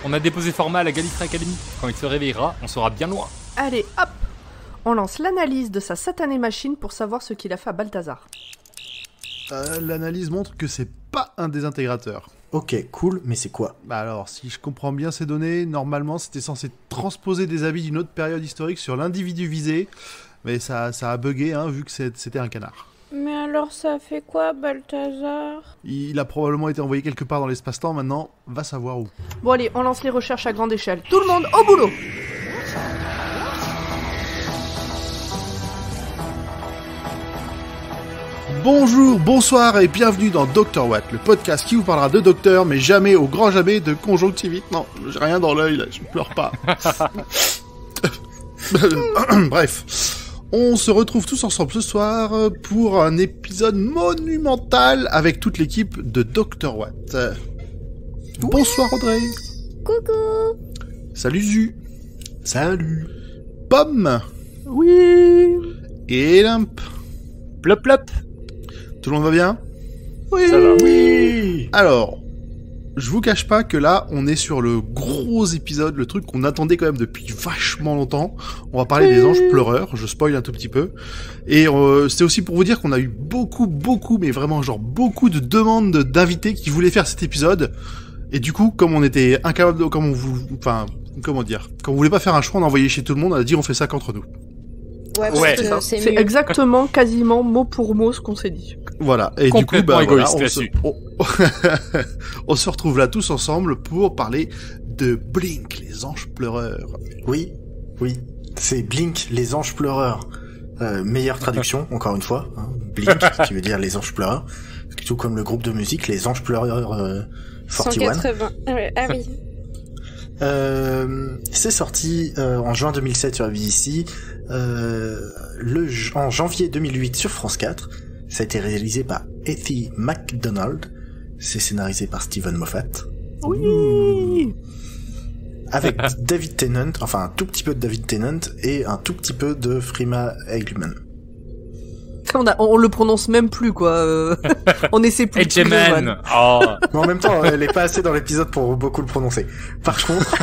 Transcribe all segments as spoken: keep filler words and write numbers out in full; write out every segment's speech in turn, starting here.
On a déposé format à la Gallifrey Academy. Quand il se réveillera, on sera bien loin. Allez, hop! On lance l'analyse de sa satanée machine pour savoir ce qu'il a fait à Balthazar. Euh, l'analyse montre que c'est pas un désintégrateur. Ok, cool, mais c'est quoi? Bah alors, si je comprends bien ces données, normalement c'était censé transposer des habits d'une autre période historique sur l'individu visé, mais ça, ça a bugué, hein, vu que c'est, c'était un canard. Mais alors ça fait quoi, Balthazar? Il a probablement été envoyé quelque part dans l'espace-temps, maintenant, va savoir où. Bon allez, on lance les recherches à grande échelle. Tout le monde au boulot! Bonjour, bonsoir et bienvenue dans Docteur Watt, le podcast qui vous parlera de docteur, mais jamais, au grand jamais, de conjonctivite. Non, j'ai rien dans l'œil, là, je ne pleure pas. Bref, on se retrouve tous ensemble ce soir pour un épisode monumental avec toute l'équipe de Docteur Watt. Bonsoir Audrey. Coucou. Salut Zu. Salut. Pomme. Oui. Et Limp. Plop plop. Tout le monde va bien? Oui. Ça va. Oui. Alors, je vous cache pas que là, on est sur le gros épisode, le truc qu'on attendait quand même depuis vachement longtemps. On va parler des anges pleureurs, je spoil un tout petit peu. Et euh, c'est aussi pour vous dire qu'on a eu beaucoup, beaucoup, mais vraiment genre beaucoup de demandes d'invités qui voulaient faire cet épisode. Et du coup, comme on était incapable de... Comme on vous... Enfin, comment dire? Comme on voulait pas faire un choix, on a envoyé chez tout le monde, on a dit on fait ça qu'entre nous. Ouais, parce Ouais, que C'est, c'est, c'est mieux. exactement, quasiment mot pour mot ce qu'on s'est dit. Voilà, et du coup, Complètement bah, voilà, égoïste on, se... là-dessus. on... on se retrouve là tous ensemble pour parler de Blink, les anges pleureurs. Oui, oui. C'est Blink, les anges pleureurs. Euh, meilleure traduction, encore une fois. Hein. Blink, qui veut dire les anges pleureurs. Tout comme le groupe de musique, les anges pleureurs euh, cent quarante et un. quatre-vingts. Ah ouais, ah oui. Euh, c'est sorti euh, en juin deux mille sept sur la B B C, euh, le, en janvier deux mille huit sur France quatre. Ça a été réalisé par Effie McDonald. C'est scénarisé par Steven Moffat. Oui. Avec David Tennant, enfin un tout petit peu de David Tennant et un tout petit peu de Freema Agyeman. On, a, on le prononce même plus, quoi. Euh, on essaie plus. de trouver, Edgeman. Johan. Oh. Mais en même temps, elle est pas assez dans l'épisode pour beaucoup le prononcer. Par contre,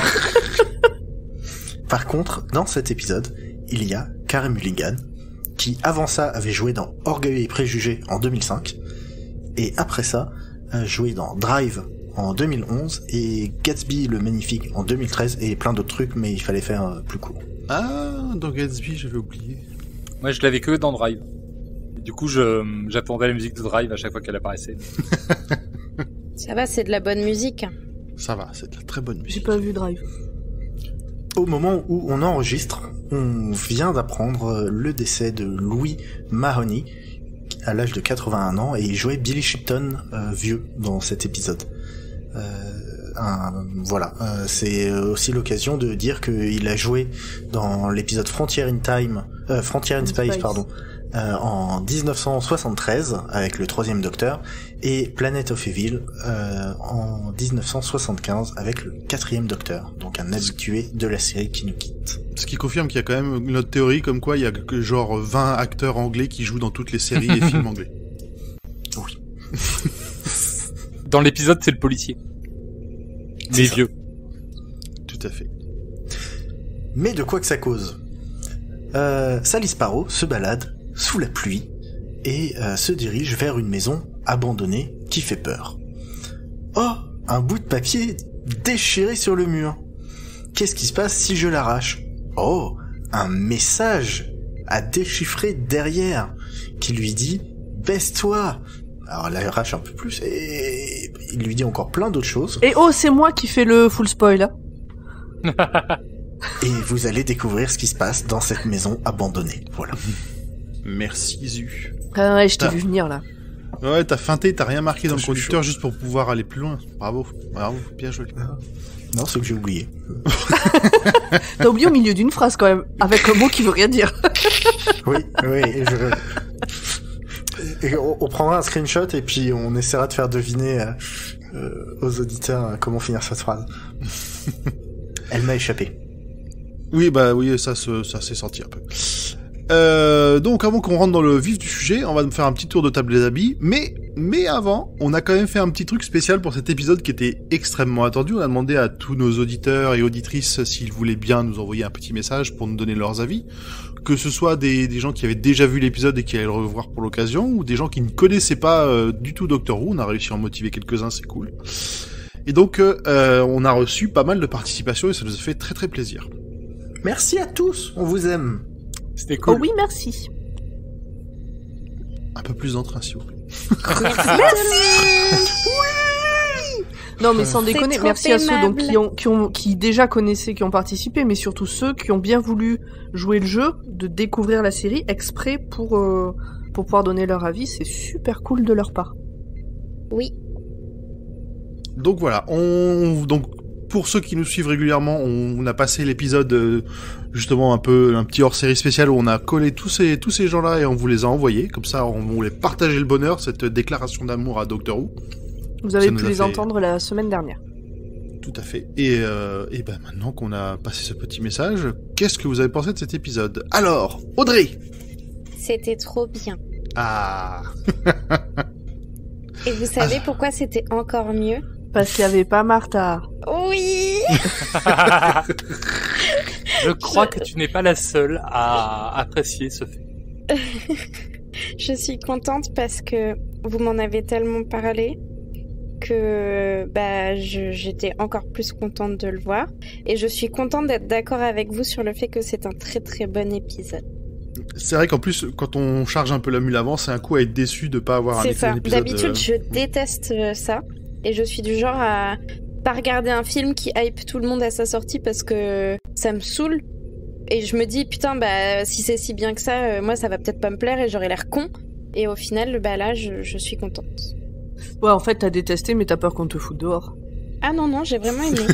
par contre, dans cet épisode, il y a Carey Mulligan, qui avant ça avait joué dans Orgueil et Préjugés en deux mille cinq, et après ça, a joué dans Drive en deux mille onze, et Gatsby le Magnifique en deux mille treize, et plein d'autres trucs, mais il fallait faire euh, plus court. Ah, dans Gatsby, j'avais oublié. Moi, je l'avais que dans Drive. Et du coup, je, j'attendais la musique de Drive à chaque fois qu'elle apparaissait. Ça va, c'est de la bonne musique. Ça va, c'est de la très bonne J'ai musique. pas vu Drive. Au moment où on enregistre, on vient d'apprendre le décès de Louis Mahoney, à l'âge de quatre-vingt-un ans, et il jouait Billy Shipton euh, vieux dans cet épisode. Euh, un, voilà, euh, c'est aussi l'occasion de dire qu'il a joué dans l'épisode Frontier in Time, euh, Frontier in Space, Space. pardon, euh, en dix-neuf cent soixante-treize avec le troisième Docteur, et Planet of Evil euh, en dix-neuf cent soixante-quinze avec le quatrième Docteur, donc un habitué de la série qui nous quitte. Ce qui confirme qu'il y a quand même notre théorie comme quoi il y a que genre vingt acteurs anglais qui jouent dans toutes les séries et films anglais. Oui. Dans l'épisode, c'est le policier. C'est Mais ça. vieux. Tout à fait. Mais de quoi que ça cause euh, Sally Sparrow se balade sous la pluie et euh, se dirige vers une maison abandonnée qui fait peur. Oh, un bout de papier déchiré sur le mur. Qu'est-ce qui se passe si je l'arrache? Oh, un message à déchiffrer derrière qui lui dit « Baisse-toi !» Alors elle arrache un peu plus et il lui dit encore plein d'autres choses. Et oh, c'est moi qui fais le full spoil, hein. Et vous allez découvrir ce qui se passe dans cette maison abandonnée. Voilà. Merci Zu. Ah ouais, je t'ai Ah. vu venir, là. Ouais, t'as feinté, t'as rien marqué dans le Je suis conducteur juste pour pouvoir aller plus loin. Bravo, bravo, bien joué. Non, c'est que j'ai oublié. T'as oublié au milieu d'une phrase, quand même, avec un mot qui veut rien dire. Oui, oui, et je... Et on, on prendra un screenshot et puis on essaiera de faire deviner euh, euh, aux auditeurs euh, comment finir cette phrase. Elle m'a échappé. Oui, bah oui, ça, se, ça s'est senti un peu. Euh, donc, avant qu'on rentre dans le vif du sujet, on va faire un petit tour de table des habits, mais Mais avant, on a quand même fait un petit truc spécial pour cet épisode qui était extrêmement attendu. On a demandé à tous nos auditeurs et auditrices s'ils voulaient bien nous envoyer un petit message pour nous donner leurs avis. Que ce soit des, des gens qui avaient déjà vu l'épisode et qui allaient le revoir pour l'occasion, ou des gens qui ne connaissaient pas euh, du tout Doctor Who. On a réussi à en motiver quelques-uns, c'est cool. Et donc, euh, on a reçu pas mal de participations et ça nous a fait très très plaisir. Merci à tous, on vous aime. C'était cool. Oh oui, merci. Un peu plus d'entrain, s'il vous plaît. Non, mais sans C'est déconner, trop merci à ceux donc, aimable. qui, ont, qui, ont, qui déjà connaissaient, qui ont participé, mais surtout ceux qui ont bien voulu jouer le jeu, de découvrir la série exprès pour, euh, pour pouvoir donner leur avis. C'est super cool de leur part. Oui. Donc voilà, on donc pour ceux qui nous suivent régulièrement, on a passé l'épisode euh, justement un peu un petit hors-série spécial où on a collé tous ces tous ces gens-là et on vous les a envoyés. Comme ça, on voulait partager le bonheur, cette déclaration d'amour à Doctor Who. Vous avez Ça nous pu a les fait- entendre la semaine dernière. Tout à fait. Et, euh, et ben maintenant qu'on a passé ce petit message, qu'est-ce que vous avez pensé de cet épisode? Alors, Audrey. C'était trop bien. Ah. Et vous savez pourquoi c'était encore mieux? Parce qu'il n'y avait pas Martha. Oui. Je crois que tu n'es pas la seule à apprécier ce fait. Je suis contente parce que vous m'en avez tellement parlé que bah je- j'étais encore plus contente de le voir et je suis contente d'être d'accord avec vous sur le fait que c'est un très très bon épisode. C'est vrai qu'en plus, quand on charge un peu la mule avant, c'est un coup à être déçu de pas avoir un, C'est épi- ça. un épisode. D'habitude, euh, je déteste euh, ça et je suis du genre à pas regarder un film qui hype tout le monde à sa sortie parce que ça me saoule et je me dis putain bah si c'est si bien que ça, euh, moi ça va peut-être pas me plaire et j'aurai l'air con et au final bah là je, je suis contente. Ouais, en fait, t'as détesté, mais t'as peur qu'on te foute dehors. Ah non non, j'ai vraiment aimé.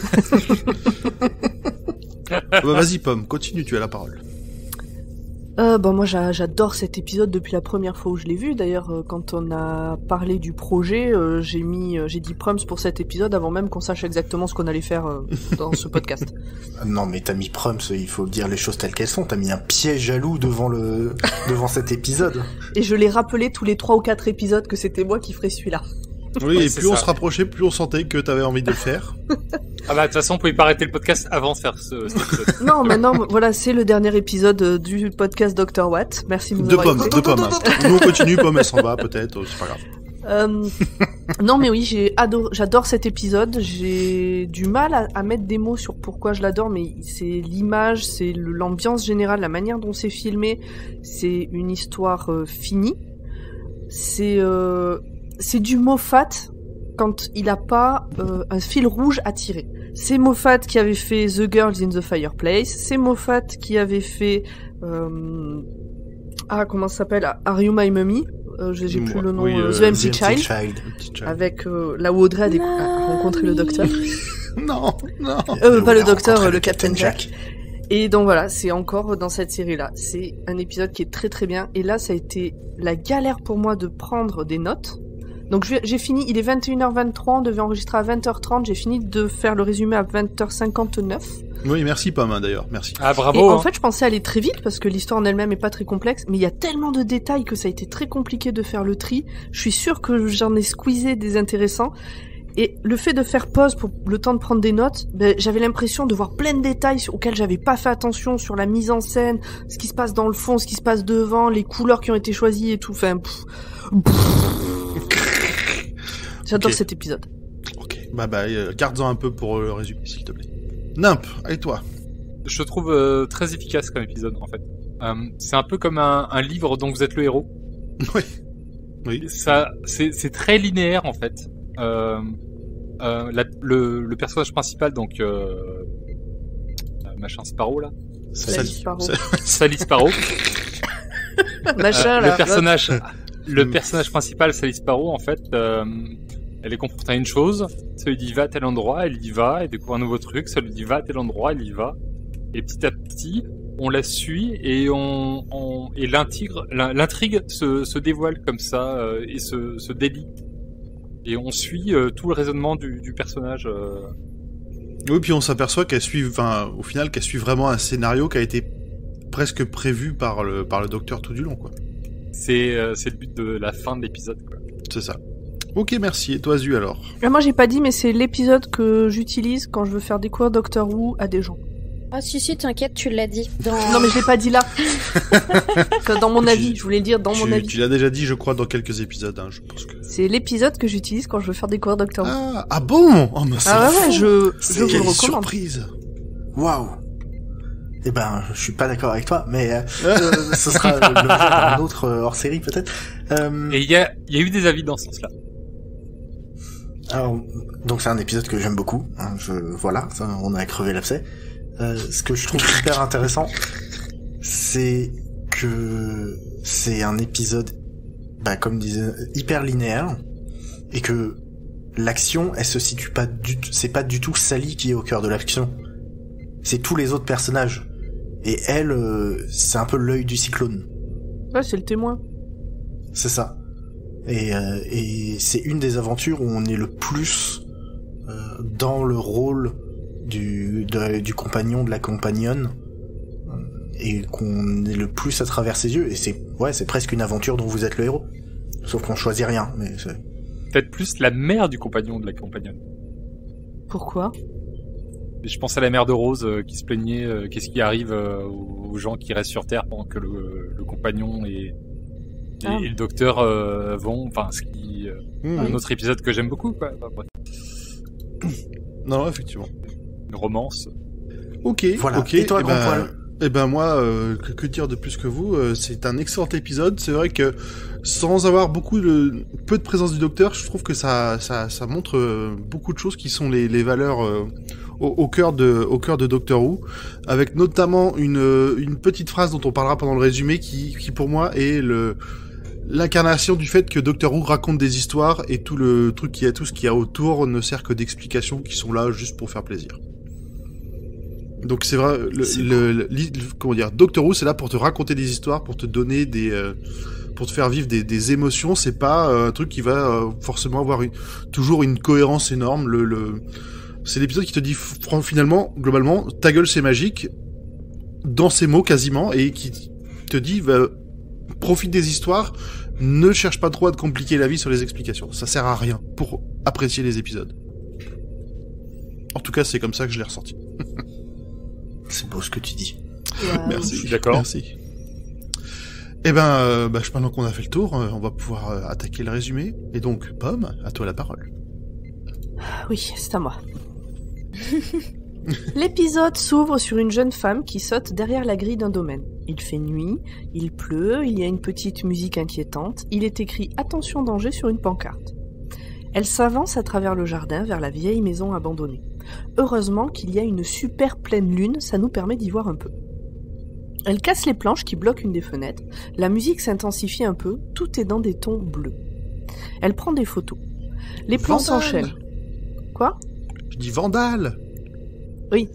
bah, vas-y, Pomme, continue, tu as la parole. Euh, bah moi j'a- j'adore cet épisode depuis la première fois où je l'ai vu. D'ailleurs, euh, quand on a parlé du projet, euh, j'ai mis, euh, j'ai dit Prums pour cet épisode avant même qu'on sache exactement ce qu'on allait faire euh, dans ce podcast. Non, mais t'as mis Prums, il faut dire les choses telles qu'elles sont. T'as mis un piège jaloux devant le, devant cet épisode. Et je l'ai rappelé tous les trois ou quatre épisodes que c'était moi qui ferais celui-là. Oui, Ouais, et c'est plus on ça. se rapprochait, plus on sentait que t'avais envie de le faire. Ah bah de toute façon, on pouvait pas arrêter le podcast avant de faire ce, cet épisode. Non, maintenant, voilà, c'est le dernier épisode euh, du podcast docteur Watt. Merci de nous De avoir Pomme, écoutés. de Pomme. hein. Nous on continue, Pomme elle s'en va peut-être, euh, c'est pas grave. Euh, non mais oui, j'ai adoré, j'adore cet épisode. J'ai du mal à, à mettre des mots sur pourquoi je l'adore, mais c'est l'image, c'est le- l'ambiance générale, la manière dont c'est filmé. C'est une histoire euh, finie. C'est euh, c'est du Moffat quand il a pas euh, un fil rouge à tirer. C'est Moffat qui avait fait The Girls in the Fireplace. C'est Moffat qui avait fait euh, ah comment ça s'appelle Are You My Mummy euh, J'ai j'ai plus le nom. Oui, euh, euh, The Empty The Child. Empty Child. Petit chat. Avec euh, là où Audrey a, décou- a rencontré le docteur. Non, non. Euh, pas On le a docteur, rencontré le Captain Jack. Et donc voilà, c'est encore dans cette série-là. C'est un épisode qui est très très bien. Et là, ça a été la galère pour moi de prendre des notes. Donc je vais- j'ai fini, il est vingt et une heures vingt-trois, on devait enregistrer à vingt heures trente, j'ai fini de faire le résumé à vingt heures cinquante-neuf. Oui, merci Pomme hein, d'ailleurs, merci. Ah Et bravo. en hein. fait, je pensais aller très vite parce que l'histoire en elle-même est pas très complexe, mais il y a tellement de détails que ça a été très compliqué de faire le tri. Je suis sûre que j'en ai squeezé des intéressants. Et le fait de faire pause pour le temps de prendre des notes, ben, j'avais l'impression de voir plein de détails sur- auxquels j'avais pas fait attention, sur la mise en scène, ce qui se passe dans le fond, ce qui se passe devant, les couleurs qui ont été choisies et tout. Enfin, pff. J'adore Ok. cet épisode. Ok, bah bah, euh, garde-en un peu pour euh, le résumé, s'il te plaît. Nimp, allez toi. Je trouve euh, très efficace comme épisode en fait. Euh, c'est un peu comme un, un livre dont vous êtes le héros. Oui. Oui. Ça, c'est c'est très linéaire en fait. Euh, euh, la- le, le personnage principal, donc euh, euh, machin Sparrow là, Sally Sparrow. Sally Sparrow. Machin, Euh, là. le personnage, le Mm. personnage principal, Sally Sparrow, en fait, euh, elle est confrontée à une chose. Ça lui dit va à tel endroit, elle y va, elle découvre un nouveau truc. Ça lui dit va à tel endroit, elle y va. Et petit à petit, on la suit et on, on et l'intrigue, l'intrigue se, se dévoile comme ça euh, et se, se délie. Et on suit euh, tout le raisonnement du, du personnage. euh. Oui, puis on s'aperçoit qu'elle suit, enfin, au final, qu'elle suit vraiment un scénario qui a été presque prévu par le, par le docteur tout du long, quoi. C'est, euh, c'est le but de la fin de l'épisode, quoi. C'est ça. Ok, merci. Et toi, Zu, alors? Ah, moi, j'ai pas dit, mais c'est l'épisode que j'utilise quand je veux faire découvrir Doctor Who à des gens. Ah si si, t'inquiète, tu l'as dit. Dans... Non, mais je l'ai pas dit là. Dans mon avis, je voulais le dire dans tu, mon avis. Tu l'as déjà dit, je crois, dans quelques épisodes. Hein, je pense que... C'est l'épisode que j'utilise quand je veux faire découvrir Doctor Who. Ah, ah bon? Oh, mais Ah ouais, ouais, je, je vous le Quelle recommande. surprise. Waouh. Eh ben, je suis pas d'accord avec toi, mais euh, ce sera l'objet d'un autre euh, hors-série peut-être. Euh... Et il y a, y a eu des avis dans ce sens-là. Alors, donc c'est un épisode que j'aime beaucoup. Hein, je, voilà, ça, on a crevé l'abcès. Euh, ce que je trouve super intéressant, c'est que c'est un épisode, bah, comme disait, hyper linéaire, et que l'action, elle se situe pas du tout, c'est pas du tout Sally qui est au cœur de l'action. C'est tous les autres personnages. Et elle, euh, c'est un peu l'œil du cyclone. Ouais, c'est le témoin. C'est ça. Et, euh, et c'est une des aventures où on est le plus euh, dans le rôle du, de, du compagnon, de la compagnonne, et qu'on est le plus à travers ses yeux. Et c'est, ouais, c'est presque une aventure dont vous êtes le héros. Sauf qu'on choisit rien, mais c'est... Peut-être plus la mère du compagnon de la compagnonne. Pourquoi? Et je pense à la mère de Rose euh, qui se plaignait, euh, qu'est-ce qui arrive euh, aux gens qui restent sur Terre pendant que le, le compagnon et, et, Ah. et le docteur euh, vont, enfin, ce qui, euh, Mmh. un autre épisode que j'aime beaucoup, quoi. Enfin, bref, Non, non, effectivement. une romance. Ok, Voilà. ok. Et toi, eh grand ben, poil? eh ben moi, euh, que, que dire de plus que vous euh, c'est un excellent épisode. C'est vrai que sans avoir beaucoup de peu de présence du docteur, je trouve que ça ça, ça montre euh, beaucoup de choses qui sont les, les valeurs euh, au, au cœur de au cœur de Doctor Who, avec notamment une euh, une petite phrase dont on parlera pendant le résumé qui qui pour moi est le l'incarnation du fait que Doctor Who raconte des histoires et tout le truc qu'il y a, tout ce qu'il y a autour ne sert que d'explications qui sont là juste pour faire plaisir. Donc c'est vrai, le, C'est le, le- li- comment dire, Doctor Who c'est là pour te raconter des histoires, pour te donner des, euh, pour te faire vivre des, des émotions. C'est pas euh, un truc qui va euh, forcément avoir une, toujours une cohérence énorme. Le, le, c'est l'épisode qui te dit fr- finalement, globalement, ta gueule c'est magique, dans ses mots quasiment, et qui te dit, va, profite des histoires, ne cherche pas trop à te compliquer la vie sur les explications. Ça sert à rien pour apprécier les épisodes. En tout cas, c'est comme ça que je l'ai ressenti. C'est beau ce que tu dis. Ouais. Merci. Je suis d'accord. Merci. Eh ben, euh, bah, je maintenant qu'on a fait le tour, euh, on va pouvoir euh, attaquer le résumé. Et donc, Pomme, à toi la parole. Oui, c'est à moi. L'épisode s'ouvre sur une jeune femme qui saute derrière la grille d'un domaine. Il fait nuit, il pleut, il y a une petite musique inquiétante, il est écrit « Attention danger » sur une pancarte. Elle s'avance à travers le jardin vers la vieille maison abandonnée. Heureusement qu'il y a une super pleine lune, ça nous permet d'y voir un peu. Elle casse les planches qui bloquent une des fenêtres, la musique s'intensifie un peu, tout est dans des tons bleus. Elle prend des photos. Les plans Vandale. s'enchaînent. Quoi? Je dis Vandale. Oui.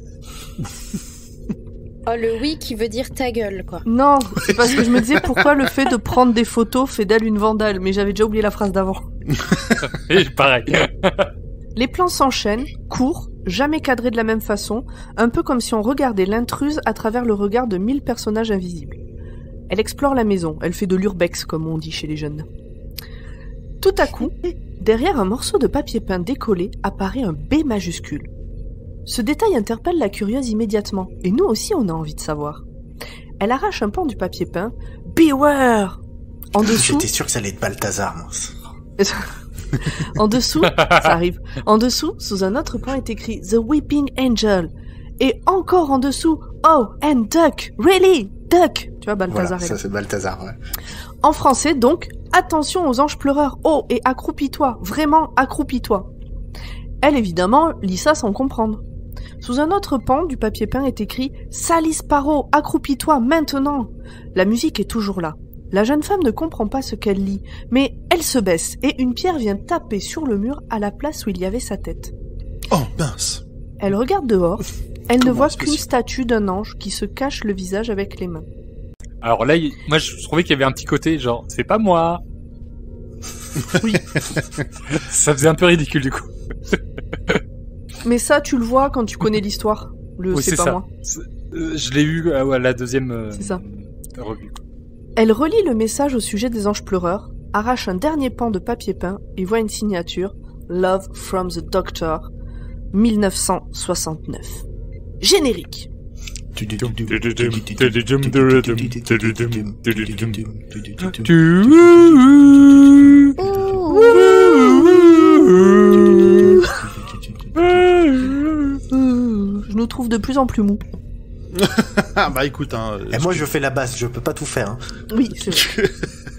Oh, le oui qui veut dire ta gueule, quoi. Non, c'est parce que je me disais pourquoi le fait de prendre des photos fait d'elle une vandale, mais j'avais déjà oublié la phrase d'avant. Et pareil. Les plans s'enchaînent, courts, jamais cadrés de la même façon, un peu comme si on regardait l'intruse à travers le regard de mille personnages invisibles. Elle explore la maison, elle fait de l'urbex, comme on dit chez les jeunes. Tout à coup, derrière un morceau de papier peint décollé, apparaît un B majuscule. Ce détail interpelle la curieuse immédiatement, et nous aussi on a envie de savoir. Elle arrache un pan du papier peint. « Beware !» En dessous... J'étais sûr que ça allait être Balthazar, moi. En dessous, ça arrive. En dessous, sous un autre pan est écrit The Weeping Angel. Et encore en dessous, Oh, and Duck, really, Duck. Tu vois, Balthazar. Voilà, est ça là. c'est Balthazar, ouais. En français, donc, attention aux anges pleureurs. Oh, et accroupis-toi, vraiment accroupis-toi. Elle, évidemment, lit ça sans comprendre. Sous un autre pan du papier peint est écrit Sally Sparrow, accroupis-toi maintenant. La musique est toujours là. La jeune femme ne comprend pas ce qu'elle lit, mais elle se baisse et une pierre vient taper sur le mur à la place où il y avait sa tête. Oh, mince. Elle regarde dehors, elle ne Comment voit est-ce qu'une possible statue d'un ange qui se cache le visage avec les mains. Alors là, il- moi, je trouvais qu'il y avait un petit côté genre, c'est pas moi. Oui. Ça faisait un peu ridicule du coup. Mais ça, tu le vois quand tu connais l'histoire. Le Oui, c'est c'est pas ça. moi. C'est- euh, Je l'ai eu à la deuxième euh, C'est ça. revue. quoi. Elle relit le message au sujet des anges pleureurs. arrache un dernier pan de papier peint et voit une signature « Love from the Doctor, dix-neuf cent soixante-neuf ». Générique. Je nous trouve de plus en plus mou. Ah bah écoute, hein. Et moi je fais la basse, je peux pas tout faire. Hein. Oui, c'est vrai.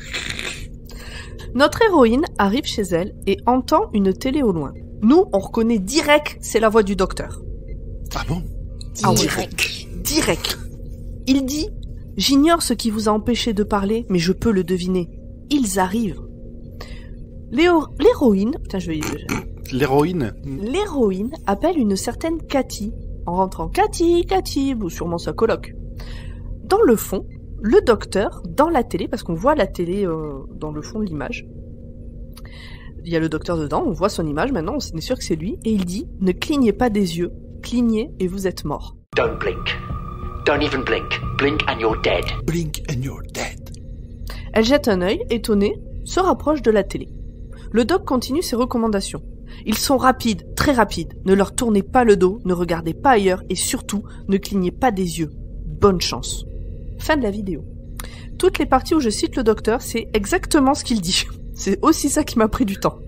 Notre héroïne arrive chez elle et entend une télé au loin. Nous, on reconnaît direct, c'est la voix du docteur. Ah bon? Ah ouais. Direct. Direct. Il dit « J'ignore ce qui vous a empêché de parler, mais je peux le deviner. Ils arrivent. » Léo... L'héroïne... Putain, je vais... L'héroïne? L'héroïne appelle une certaine Cathy, en rentrant « Cathy, Cathy », ou sûrement sa coloc. Dans le fond, le docteur, dans la télé, parce qu'on voit la télé euh, dans le fond de l'image, il y a le docteur dedans, on voit son image maintenant, on est sûr que c'est lui, et il dit « Ne clignez pas des yeux, clignez et vous êtes mort. » Don't blink. Don't even blink. Blink and you're dead. Blink and you're dead. Elle jette un œil, étonnée, se rapproche de la télé. Le doc continue ses recommandations. Ils sont rapides, très rapides. Ne leur tournez pas le dos, ne regardez pas ailleurs et surtout, ne clignez pas des yeux. Bonne chance. Fin de la vidéo. Toutes les parties où je cite le docteur, c'est exactement ce qu'il dit. C'est aussi ça qui m'a pris du temps.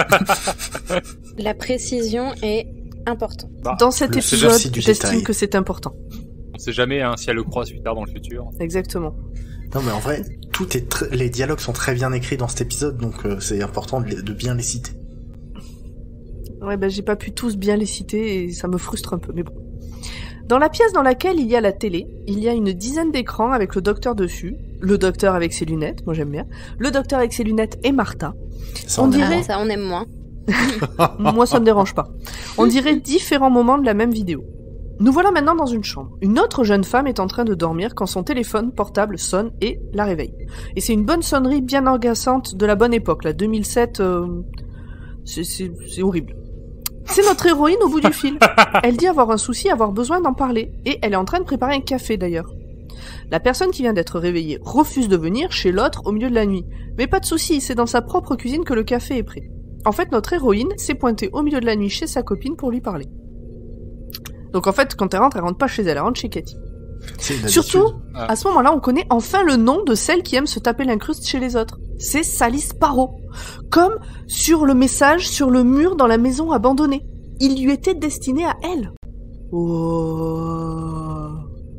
La précision est importante. Bah, Dans cet le épisode, sujet, c'est du j'estime détail. que c'est important. on sait jamais hein, si elle le croise plus tard dans le futur. Exactement. Non mais en vrai, tout est tr- les dialogues sont très bien écrits dans cet épisode, donc euh, c'est important de, les- de bien les citer. Ouais, ben j'ai pas pu tous bien les citer et ça me frustre un peu, mais bon. Dans la pièce dans laquelle il y a la télé, il y a une dizaine d'écrans avec le docteur dessus, le docteur avec ses lunettes, moi j'aime bien, le docteur avec ses lunettes et Martha. Ça, On on dirait- Ah, ça, on aime moins. Moi ça me dérange pas. On dirait différents moments de la même vidéo. Nous voilà maintenant dans une chambre. Une autre jeune femme est en train de dormir quand son téléphone portable sonne et la réveille. Et c'est une bonne sonnerie bien agaçante de la bonne époque, là, deux mille sept, euh... c'est, c'est, c'est horrible. C'est notre héroïne au bout du fil. Elle dit avoir un souci, avoir besoin d'en parler. Et elle est en train de préparer un café d'ailleurs. La personne qui vient d'être réveillée refuse de venir chez l'autre au milieu de la nuit. Mais pas de souci, c'est dans sa propre cuisine que le café est prêt. En fait, notre héroïne s'est pointée au milieu de la nuit chez sa copine pour lui parler. Donc en fait, quand elle rentre, elle rentre pas chez elle, elle rentre chez Cathy. c'est une habitude. Surtout, Ah. à ce moment-là, on connaît enfin le nom de celle qui aime se taper l'incruste chez les autres. C'est Sally Sparrow. Comme sur le message sur le mur dans la maison abandonnée. Il lui était destiné à elle. Oh.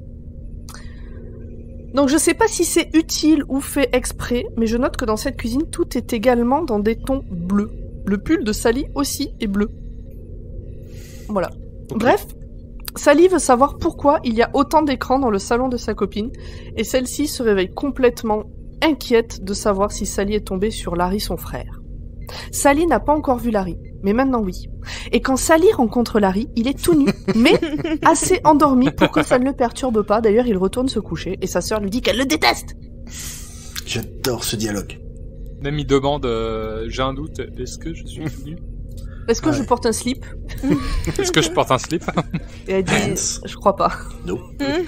Donc je sais pas si c'est utile ou fait exprès, mais je note que dans cette cuisine, tout est également dans des tons bleus. Le pull de Sally aussi est bleu. Voilà. Ok. Bref, Sally veut savoir pourquoi il y a autant d'écrans dans le salon de sa copine, et celle-ci se réveille complètement inquiète de savoir si Sally est tombée sur Larry, son frère. Sally n'a pas encore vu Larry, mais maintenant oui. Et quand Sally rencontre Larry, il est tout nu, mais assez endormi pour que ça ne le perturbe pas. D'ailleurs, il retourne se coucher, et sa sœur lui dit qu'elle le déteste. J'adore ce dialogue. Même il demande, euh, j'ai un doute, est-ce que je suis nu? Est-ce que Ouais. je porte un slip? Est-ce que je porte un slip? Et elle dit, Pants. je crois pas. No.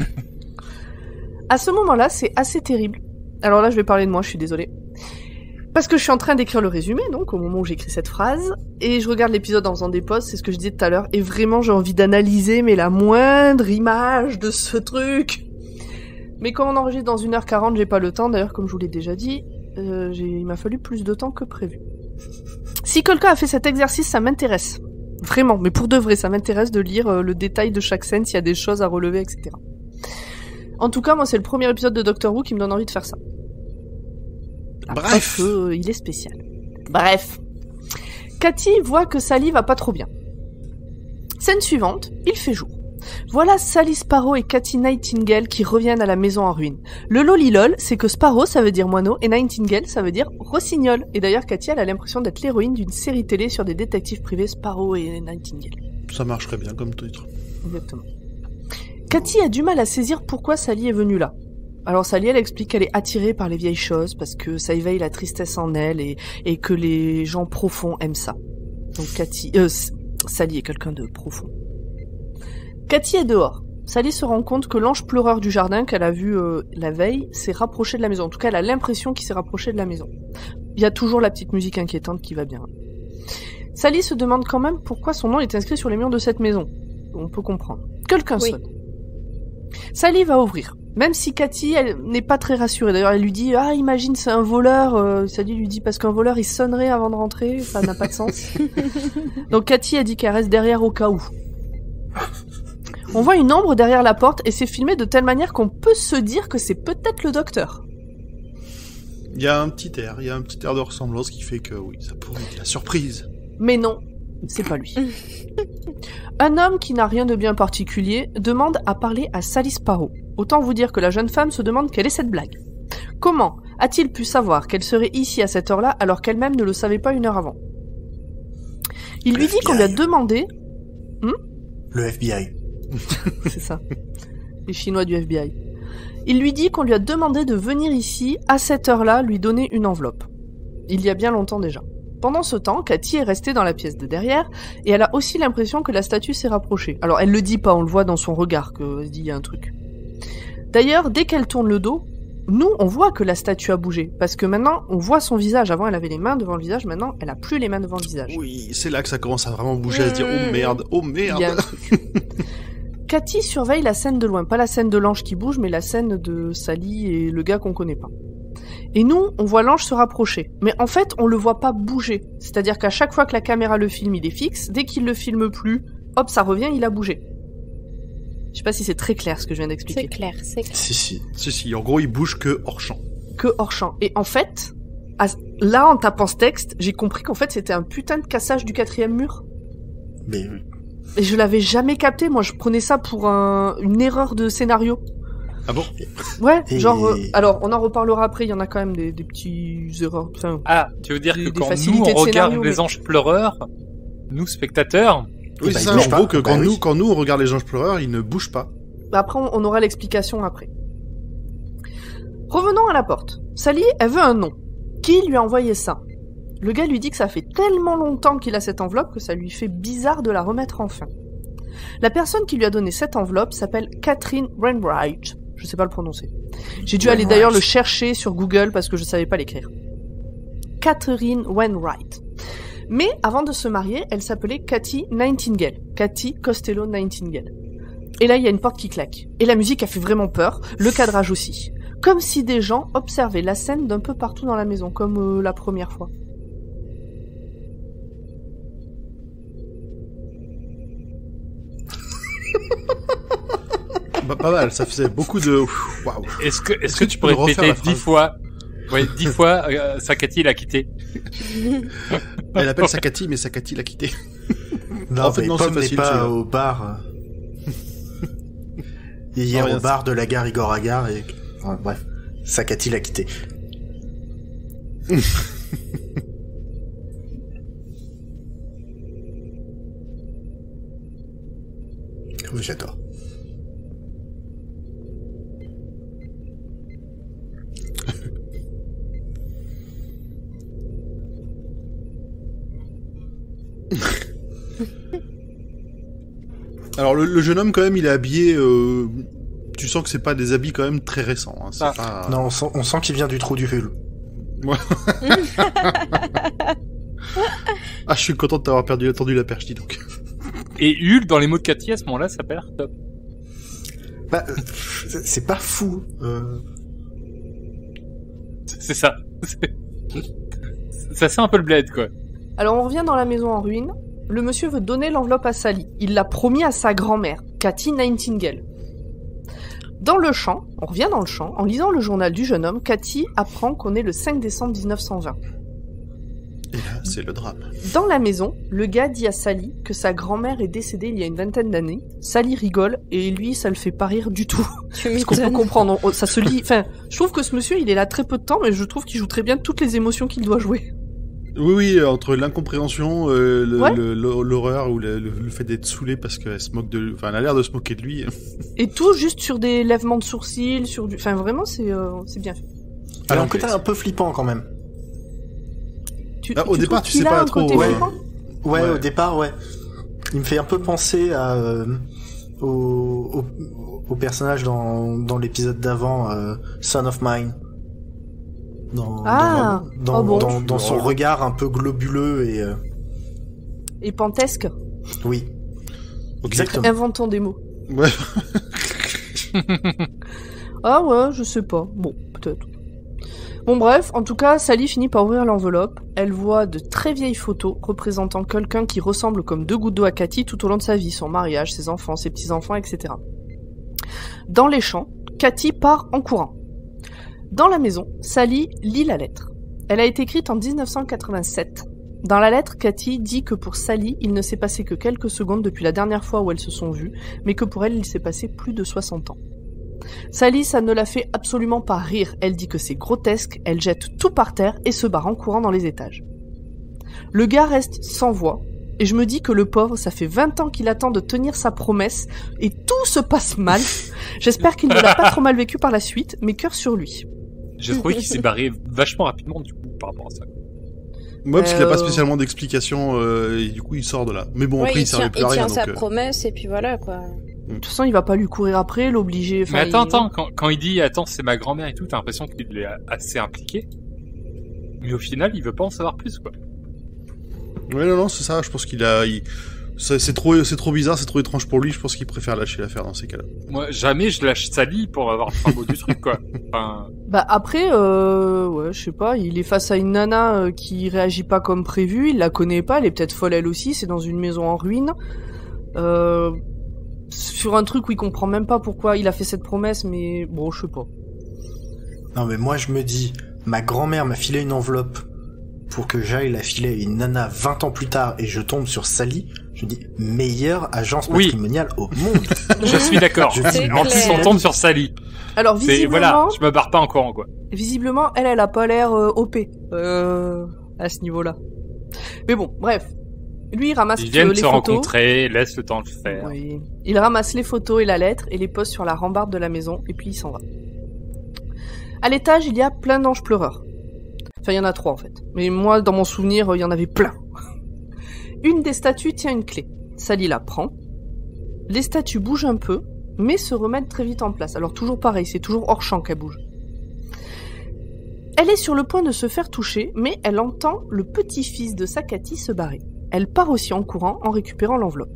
À ce moment-là, c'est assez terrible. Alors là, je vais parler de moi, je suis désolée. Parce que je suis en train d'écrire le résumé, donc, au moment où j'écris cette phrase, et je regarde l'épisode en faisant des pauses, c'est ce que je disais tout à l'heure, et vraiment, j'ai envie d'analyser, mais la moindre image de ce truc. Mais comme on enregistre dans une heure quarante, j'ai pas le temps, d'ailleurs, comme je vous l'ai déjà dit, euh, j'ai... il m'a fallu plus de temps que prévu. Si quelqu'un a fait cet exercice, ça m'intéresse. Vraiment, mais pour de vrai, ça m'intéresse de lire euh, le détail de chaque scène, s'il y a des choses à relever, et cetera. En tout cas, moi, c'est le premier épisode de Doctor Who qui me donne envie de faire ça. La Bref. preuve que, euh, il est spécial. Bref. Cathy voit que Sally va pas trop bien. Scène suivante, il fait jour. Voilà Sally Sparrow et Cathy Nightingale qui reviennent à la maison en ruine. Le lolilol, c'est que Sparrow, ça veut dire moineau, et Nightingale, ça veut dire rossignol. Et d'ailleurs, Cathy, elle a l'impression d'être l'héroïne d'une série télé sur des détectives privés Sparrow et Nightingale. Ça marcherait bien comme titre. Exactement. Cathy a du mal à saisir pourquoi Sally est venue là. Alors Sally, elle explique qu'elle est attirée par les vieilles choses parce que ça éveille la tristesse en elle et, et que les gens profonds aiment ça. Donc Cathy, euh, Sally est quelqu'un de profond. Cathy est dehors. Sally se rend compte que l'ange pleureur du jardin qu'elle a vu euh, la veille s'est rapproché de la maison. En tout cas, elle a l'impression qu'il s'est rapproché de la maison. Il y a toujours la petite musique inquiétante qui va bien. Sally se demande quand même pourquoi son nom est inscrit sur les murs de cette maison. On peut comprendre. Quelqu'un Oui. sonne. Sally va ouvrir. Même si Cathy, elle n'est pas très rassurée. D'ailleurs, elle lui dit « Ah, imagine, c'est un voleur. Euh, » Sally lui dit « Parce qu'un voleur, il sonnerait avant de rentrer. Ça n'a pas de sens. » Donc Cathy a dit qu'elle reste derrière au cas où. On voit une ombre derrière la porte et c'est filmé de telle manière qu'on peut se dire que c'est peut-être le docteur. Il y a un petit air, il y a un petit air de ressemblance qui fait que oui, ça pourrait être la surprise. Mais non, c'est pas lui. Un homme qui n'a rien de bien particulier demande à parler à Sally Sparrow. Autant vous dire que la jeune femme se demande quelle est cette blague. Comment a-t-il pu savoir qu'elle serait ici à cette heure-là alors qu'elle-même ne le savait pas une heure avant? Il lui Le dit qu'on lui a F B I. demandé... Le F B I. C'est ça. Les Chinois du F B I. Il lui dit qu'on lui a demandé de venir ici, à cette heure-là, lui donner une enveloppe. Il y a bien longtemps déjà. Pendant ce temps, Cathy est restée dans la pièce de derrière, et elle a aussi l'impression que la statue s'est rapprochée. Alors, elle le dit pas, on le voit dans son regard, qu'elle se dit, il y a un truc. D'ailleurs, dès qu'elle tourne le dos, nous, on voit que la statue a bougé, parce que maintenant, on voit son visage. Avant, elle avait les mains devant le visage, maintenant, elle a plus les mains devant le visage. Oui, c'est là que ça commence à vraiment bouger, à se dire oh merde, oh Il y a un merde. truc. Cathy surveille la scène de loin, pas la scène de l'ange qui bouge, mais la scène de Sally et le gars qu'on connaît pas. Et nous, on voit l'ange se rapprocher. Mais en fait, on le voit pas bouger. C'est-à-dire qu'à chaque fois que la caméra le filme, il est fixe. Dès qu'il le filme plus, hop, ça revient, il a bougé. Je sais pas si c'est très clair ce que je viens C'est d'expliquer. clair, c'est clair. Si, si. Si, si, en gros, il bouge que hors champ. Que hors champ. Et en fait, à- là, en tapant ce texte, j'ai compris qu'en fait, c'était un putain de cassage du quatrième mur. Mais oui. Et je l'avais jamais capté. Moi, je prenais ça pour un- une erreur de scénario. Ah bon? Ouais, Et- genre... euh, alors, on en reparlera après, il y en a quand même des, des petits erreurs. Enfin, Ah, tu veux dire Des- que des quand nous facilités on de regarde scénario, les mais- anges pleureurs, nous spectateurs, Oui, bah, c'est il ça, bouge en pas. gros, que Bah quand, oui. nous, quand nous, on regarde les anges pleureurs, ils ne bougent pas. après, on on aura l'explication après. Revenons à la porte. Sally, elle veut un nom. Qui lui a envoyé ça? Le gars lui dit que ça fait tellement longtemps qu'il a cette enveloppe que ça lui fait bizarre de la remettre enfin. La personne qui lui a donné cette enveloppe s'appelle Catherine Wainwright. Je sais pas le prononcer. J'ai dû aller Wainwright. d'ailleurs le chercher sur Google parce que je savais pas l'écrire. Catherine Wainwright. Mais avant de se marier, elle s'appelait Cathy Nightingale. Cathy Costello Nightingale. Et là, il y a une porte qui claque. Et la musique a fait vraiment peur, le cadrage aussi. Comme si des gens observaient la scène d'un peu partout dans la maison, comme euh, la première fois. Bah, pas mal, ça faisait beaucoup de... Waouh. est-ce que, est-ce Est-ce que que tu tu pourrais peux refaire répéter la dix phrase fois, ouais, dix fois, euh, Sakati l'a quitté. Elle appelle Sakati, mais Sakati l'a quitté. Non, En fait, mais non, c'est Pomme n'est facile, pas celui-là. au bar. Et hier Non, rien, au bar de la gare Igor Agar et... Ouais, bref. Sakati l'a quitté. Oui, j'adore. Alors, le, le jeune homme, quand même, il est habillé... euh, Tu sens que c'est pas des habits, quand même, très récents. Hein. C'est Ah. pas... Non, on sent, on sent qu'il vient du trou du Hul. Ah, je suis content de t'avoir perdu, tendu la perche, dis donc. Et Hulk, dans les mots de Cathy, à ce moment-là, ça perd top. Bah, euh, c'est c'est pas fou. Euh... C'est c'est ça. C'est- Ça sent un peu le bled, quoi. Alors on revient dans la maison en ruine. Le monsieur veut donner l'enveloppe à Sally. Il l'a promis à sa grand-mère, Cathy Nightingale. Dans le champ, on revient dans le champ, en lisant le journal du jeune homme, Cathy apprend qu'on est le cinq décembre dix-neuf cent vingt. Et là, c'est le drame. Dans la maison, le gars dit à Sally que sa grand-mère est décédée il y a une vingtaine d'années. Sally rigole et lui, ça le fait pas rire du tout. Tu Ce qu'on peut m'étonnes. comprendre, on- ça se lit. Enfin, je trouve que ce monsieur, il est là très peu de temps, mais je trouve qu'il joue très bien toutes les émotions qu'il doit jouer. Oui, oui, euh, entre l'incompréhension, euh, le- Ouais. le- le- l'horreur ou le, le- le fait d'être saoulé parce qu'elle se moque de... Enfin, elle a l'air de se moquer de lui. Et tout juste sur des lèvements de sourcils, sur du. Enfin, vraiment, c'est euh, c'est bien fait. Elle a un Ok. côté un peu flippant quand même. Tu, Ah, au tu départ, trouves tu sais qu'il a pas un trop, côté ouais. flippant Ouais, Ouais. au départ, ouais. Il me fait un peu penser à euh, au, au, au personnage dans, dans l'épisode d'avant, euh, Son of Mine. Dans, Ah, dans, dans, oh bon. dans, dans son regard un peu globuleux et... Euh... Et pantesque. Oui. Ok. Exactement. Inventons des mots. Ouais. Ah ouais, je sais pas. Bon, peut-être. Bon bref, en tout cas, Sally finit par ouvrir l'enveloppe. Elle voit de très vieilles photos représentant quelqu'un qui ressemble comme deux gouttes d'eau à Cathy tout au long de sa vie, son mariage, ses enfants, ses petits-enfants, et cetera. Dans les champs, Cathy part en courant. Dans la maison, Sally lit la lettre. Elle a été écrite en dix-neuf cent quatre-vingt-sept. Dans la lettre, Cathy dit que pour Sally, il ne s'est passé que quelques secondes depuis la dernière fois où elles se sont vues, mais que pour elle, il s'est passé plus de soixante ans. Sally, ça ne la fait absolument pas rire. Elle dit que c'est grotesque, elle jette tout par terre et se barre en courant dans les étages. Le gars reste sans voix, et je me dis que le pauvre, ça fait vingt ans qu'il attend de tenir sa promesse, et tout se passe mal. J'espère qu'il ne l'a pas trop mal vécu par la suite, mais cœur sur lui. J'ai trouvé qu'il s'est barré vachement rapidement du coup par rapport à ça. Moi, parce qu'il a Euh, pas spécialement d'explication, euh, et du coup, il sort de là. Mais bon, Ouais, après, il, il servait tient, plus il à rien. tient sa donc, euh, promesse et puis voilà quoi. De toute façon, il va pas lui courir après, l'obliger... enfin, Mais attends, il- attends, quand, quand il dit attends, c'est ma grand-mère et tout, t'as l'impression qu'il est assez impliqué. Mais au final, il veut pas en savoir plus quoi. Ouais, non, non, c'est ça. Je pense qu'il a. il- C'est c'est trop, c'est trop bizarre, c'est trop étrange pour lui. Je pense qu'il préfère lâcher l'affaire dans ces cas-là. Moi, jamais je lâche Sally pour avoir le fin mot du truc quoi. Enfin, Bah après, euh, ouais, je sais pas, il est face à une nana euh, qui réagit pas comme prévu, il la connaît pas, elle est peut-être folle elle aussi, c'est dans une maison en ruine. Euh, sur un truc où il comprend même pas pourquoi il a fait cette promesse, mais bon, je sais pas. Non mais moi je me dis, ma grand-mère m'a filé une enveloppe pour que j'aille la filer à une nana vingt ans plus tard et je tombe sur Sally, je me dis, meilleure agence Oui. matrimoniale au monde. je suis d'accord. Je C'est En plus, clair. on tombe sur Sally. Alors C'est visiblement, voilà, je me barre pas en courant quoi. visiblement, elle, elle a pas l'air euh, O P euh, à ce niveau-là. Mais bon, bref. Lui, il ramasse Ils euh, viennent les se photos. rencontrer, laisse le temps de le faire. Oui. Il ramasse les photos et la lettre et les pose sur la rambarde de la maison et puis il s'en va. À l'étage, il y a plein d'anges pleureurs. Enfin, il y en a trois en fait. Mais moi, dans mon souvenir, il y en avait plein. Une des statues tient une clé. Sally la prend. Les statues bougent un peu, mais se remettent très vite en place. Alors toujours pareil, c'est toujours hors champ qu'elle bouge. Elle est sur le point de se faire toucher, mais elle entend le petit-fils de sa Cathy se barrer. Elle part aussi en courant en récupérant l'enveloppe.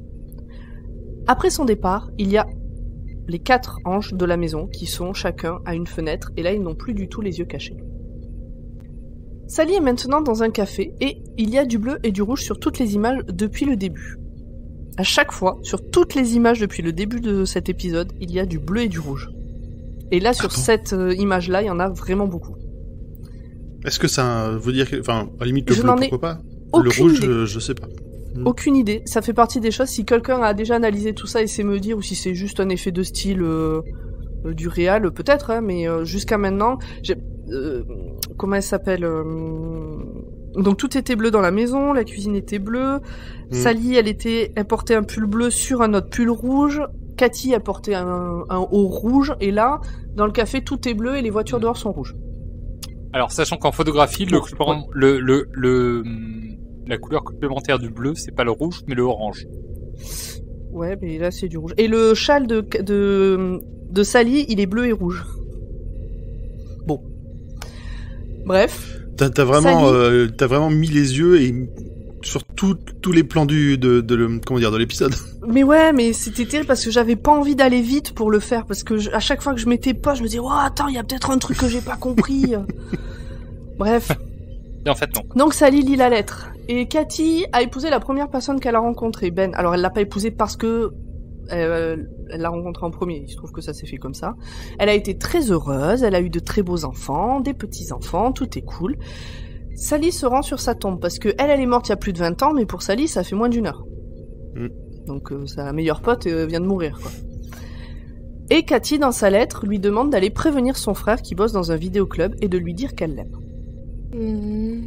Après son départ, il y a les quatre anges de la maison qui sont chacun à une fenêtre, et là ils n'ont plus du tout les yeux cachés. Sally est maintenant dans un café, et il y a du bleu et du rouge sur toutes les images depuis le début. À chaque fois, sur toutes les images depuis le début de cet épisode, il y a du bleu et du rouge. Et là, sur bon cette euh, image-là, il y en a vraiment beaucoup. Est-ce que ça veut dire que, enfin, à la limite le Je bleu, n'en ai pourquoi pas. aucune Le rouge, idée. euh, je sais pas. Mm. Aucune idée. Ça fait partie des choses. Si quelqu'un a déjà analysé tout ça et sait me dire, ou si c'est juste un effet de style euh, euh, du réal, peut-être, hein, mais euh, jusqu'à maintenant, j'ai... Euh, comment elle s'appelle euh, Donc tout était bleu dans la maison, la cuisine était bleue. Mm. Sally, elle était, elle portait un pull bleu sur un autre pull rouge. Cathy, elle portait un, un haut rouge. Et là, dans le café, tout est bleu et les voitures dehors sont rouges. Alors, sachant qu'en photographie, le, Ouais. le, le, le, la couleur complémentaire du bleu, c'est pas le rouge, mais le orange. Ouais, mais là c'est du rouge. Et le châle de de de Sally, il est bleu et rouge. Bon. Bref. T'as t'as vraiment, Sally. euh, t'as vraiment mis les yeux et sur tout- tous les plans du, de, de, le- comment dire, de l'épisode. Mais ouais, mais c'était terrible parce que j'avais pas envie d'aller vite pour le faire parce que je- à chaque fois que je mettais pas, je me disais, oh, attends, il y a peut-être un truc que j'ai pas compris. Bref. Et en fait, non. Donc Sally lit la lettre. Et Cathy a épousé la première personne qu'elle a rencontrée, Ben. Alors elle l'a pas épousée parce que euh, elle l'a rencontré en premier. Il se trouve que ça s'est fait comme ça. Elle a été très heureuse, elle a eu de très beaux enfants, des petits-enfants, tout est cool. Sally se rend sur sa tombe parce que elle, elle est morte il y a plus de vingt ans, mais pour Sally, ça fait moins d'une heure. Mm. Donc euh, sa meilleure pote euh, vient de mourir, quoi. Et Cathy, dans sa lettre, lui demande d'aller prévenir son frère qui bosse dans un vidéoclub et de lui dire qu'elle l'aime. Mmh,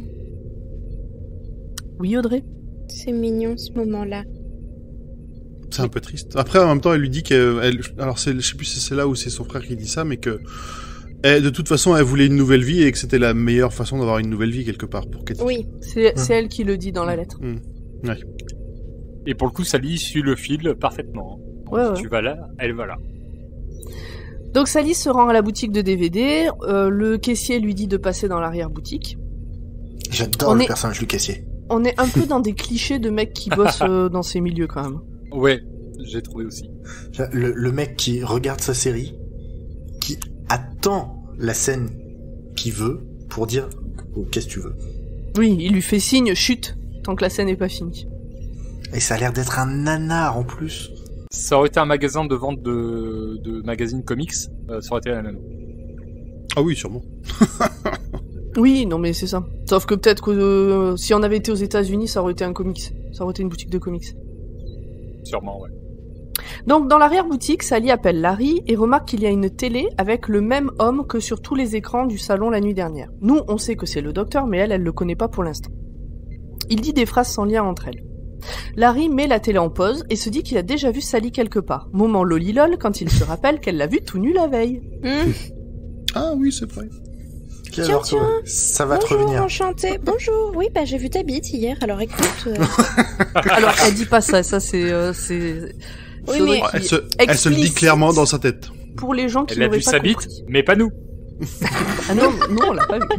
Oui, Audrey? c'est mignon ce moment-là. C'est un peu triste. Après, en même temps, elle lui dit qu'elle, elle- alors c'est, je sais plus si c'est là ou c'est son frère qui dit ça, mais que, elle, de toute façon, elle voulait une nouvelle vie et que c'était la meilleure façon d'avoir une nouvelle vie quelque part pour Cathy. Oui, C'est c'est elle qui le dit dans la lettre. Ouais. Et pour le coup, Sally suit le fil parfaitement. Ouais, ouais. Tu vas là, elle va là. Donc Sally se rend à la boutique de D V D, euh, le caissier lui dit de passer dans l'arrière-boutique. J'adore On le est- personnage du caissier. On est un peu dans des clichés de mecs qui bossent euh, dans ces milieux quand même. Ouais, j'ai trouvé aussi. Le, le mec qui regarde sa série, qui attend la scène qu'il veut pour dire oh, qu'est-ce que tu veux. Oui, il lui fait signe, chute, tant que la scène n'est pas finie. Et ça a l'air d'être un nanar en plus. Ça aurait été un magasin de vente de, de magazines comics, euh, ça aurait été la même. Ah oui, sûrement. Oui, non mais c'est ça. Sauf que peut-être que euh, si on avait été aux États-Unis, ça aurait été un comics. Ça aurait été une boutique de comics. Sûrement, ouais. Donc dans l'arrière-boutique, Sally appelle Larry et remarque qu'il y a une télé avec le même homme que sur tous les écrans du salon la nuit dernière. Nous, on sait que c'est le docteur, mais elle, elle le connaît pas pour l'instant. Il dit des phrases sans lien entre elles. Larry met la télé en pause et se dit qu'il a déjà vu Sally quelque part. Moment lolilol quand il se rappelle qu'elle l'a vu tout nu la veille. Hum, Ah oui, c'est vrai. Qui Tiens, alors, tiens. quoi ça va te Bonjour, revenir. enchantée. Bonjour. Oui, bah j'ai vu ta bite hier. Alors écoute. euh, Alors elle dit pas ça, ça c'est... Euh, c'est... Oui, faudrait mais- Oh, qu'il elle, se, elle se le dit explicite clairement dans sa tête. Pour les gens qui Elle a n'auraient vu pas sa compris. bite, mais pas nous. Ah non, non, on l'a pas vu.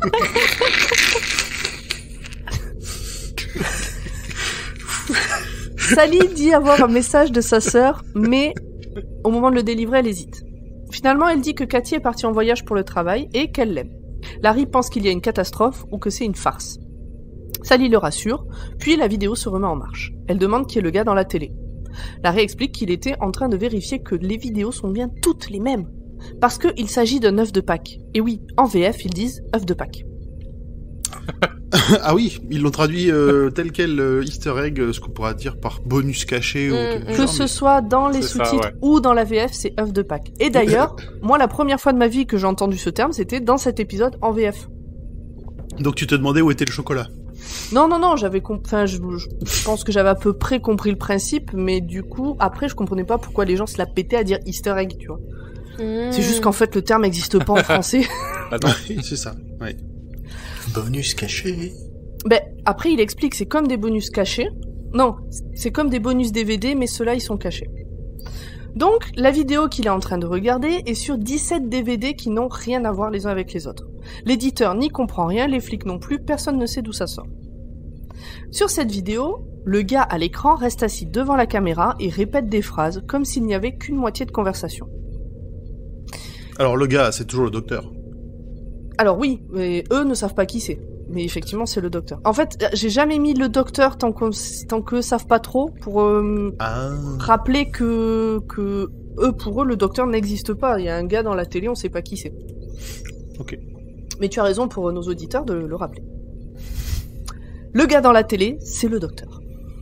Sally dit avoir un message de sa sœur, mais au moment de le délivrer, elle hésite. Finalement, elle dit que Cathy est partie en voyage pour le travail et qu'elle l'aime. Larry pense qu'il y a une catastrophe ou que c'est une farce. Sally le rassure, puis la vidéo se remet en marche. Elle demande qui est le gars dans la télé. Larry explique qu'il était en train de vérifier que les vidéos sont bien toutes les mêmes. Parce qu'il s'agit d'un œuf de Pâques. Et oui, en V F, ils disent œuf de Pâques. Ah oui, ils l'ont traduit euh, tel quel euh, Easter egg, euh, ce qu'on pourra dire par bonus caché ou Mm, quelque mm. Que chose, ce mais- soit dans les C'est ça, sous-titres ouais. ou dans la V F, c'est œuf de Pâques. Et d'ailleurs, moi, la première fois de ma vie que j'ai entendu ce terme, c'était dans cet épisode en V F. Donc tu te demandais où était le chocolat. Non, non, non, j'avais comp... enfin, je, je- je pense que j'avais à peu près compris le principe, mais du coup, après, je comprenais pas pourquoi les gens se la pétaient à dire Easter egg, tu vois. hum. C'est juste qu'en fait, le terme n'existe pas en français. Bah non. C'est ça. Ouais. Bonus caché. Ben, après, il explique, c'est comme des bonus cachés. Non, c'est comme des bonus D V D, mais ceux-là, ils sont cachés. Donc, la vidéo qu'il est en train de regarder est sur dix-sept D V D qui n'ont rien à voir les uns avec les autres. L'éditeur n'y comprend rien, les flics non plus, personne ne sait d'où ça sort. Sur cette vidéo, le gars à l'écran reste assis devant la caméra et répète des phrases comme s'il n'y avait qu'une moitié de conversation. Alors le gars, c'est toujours le docteur. Alors oui, mais eux ne savent pas qui c'est. Mais effectivement, c'est le docteur. En fait, j'ai jamais mis le docteur tant qu'on tant qu'eux savent pas trop pour euh, Ah. rappeler que que eux pour eux le docteur n'existe pas. Il y a un gars dans la télé, on sait pas qui c'est. Ok. Mais tu as raison pour nos auditeurs de le rappeler. Le gars dans la télé, c'est le docteur.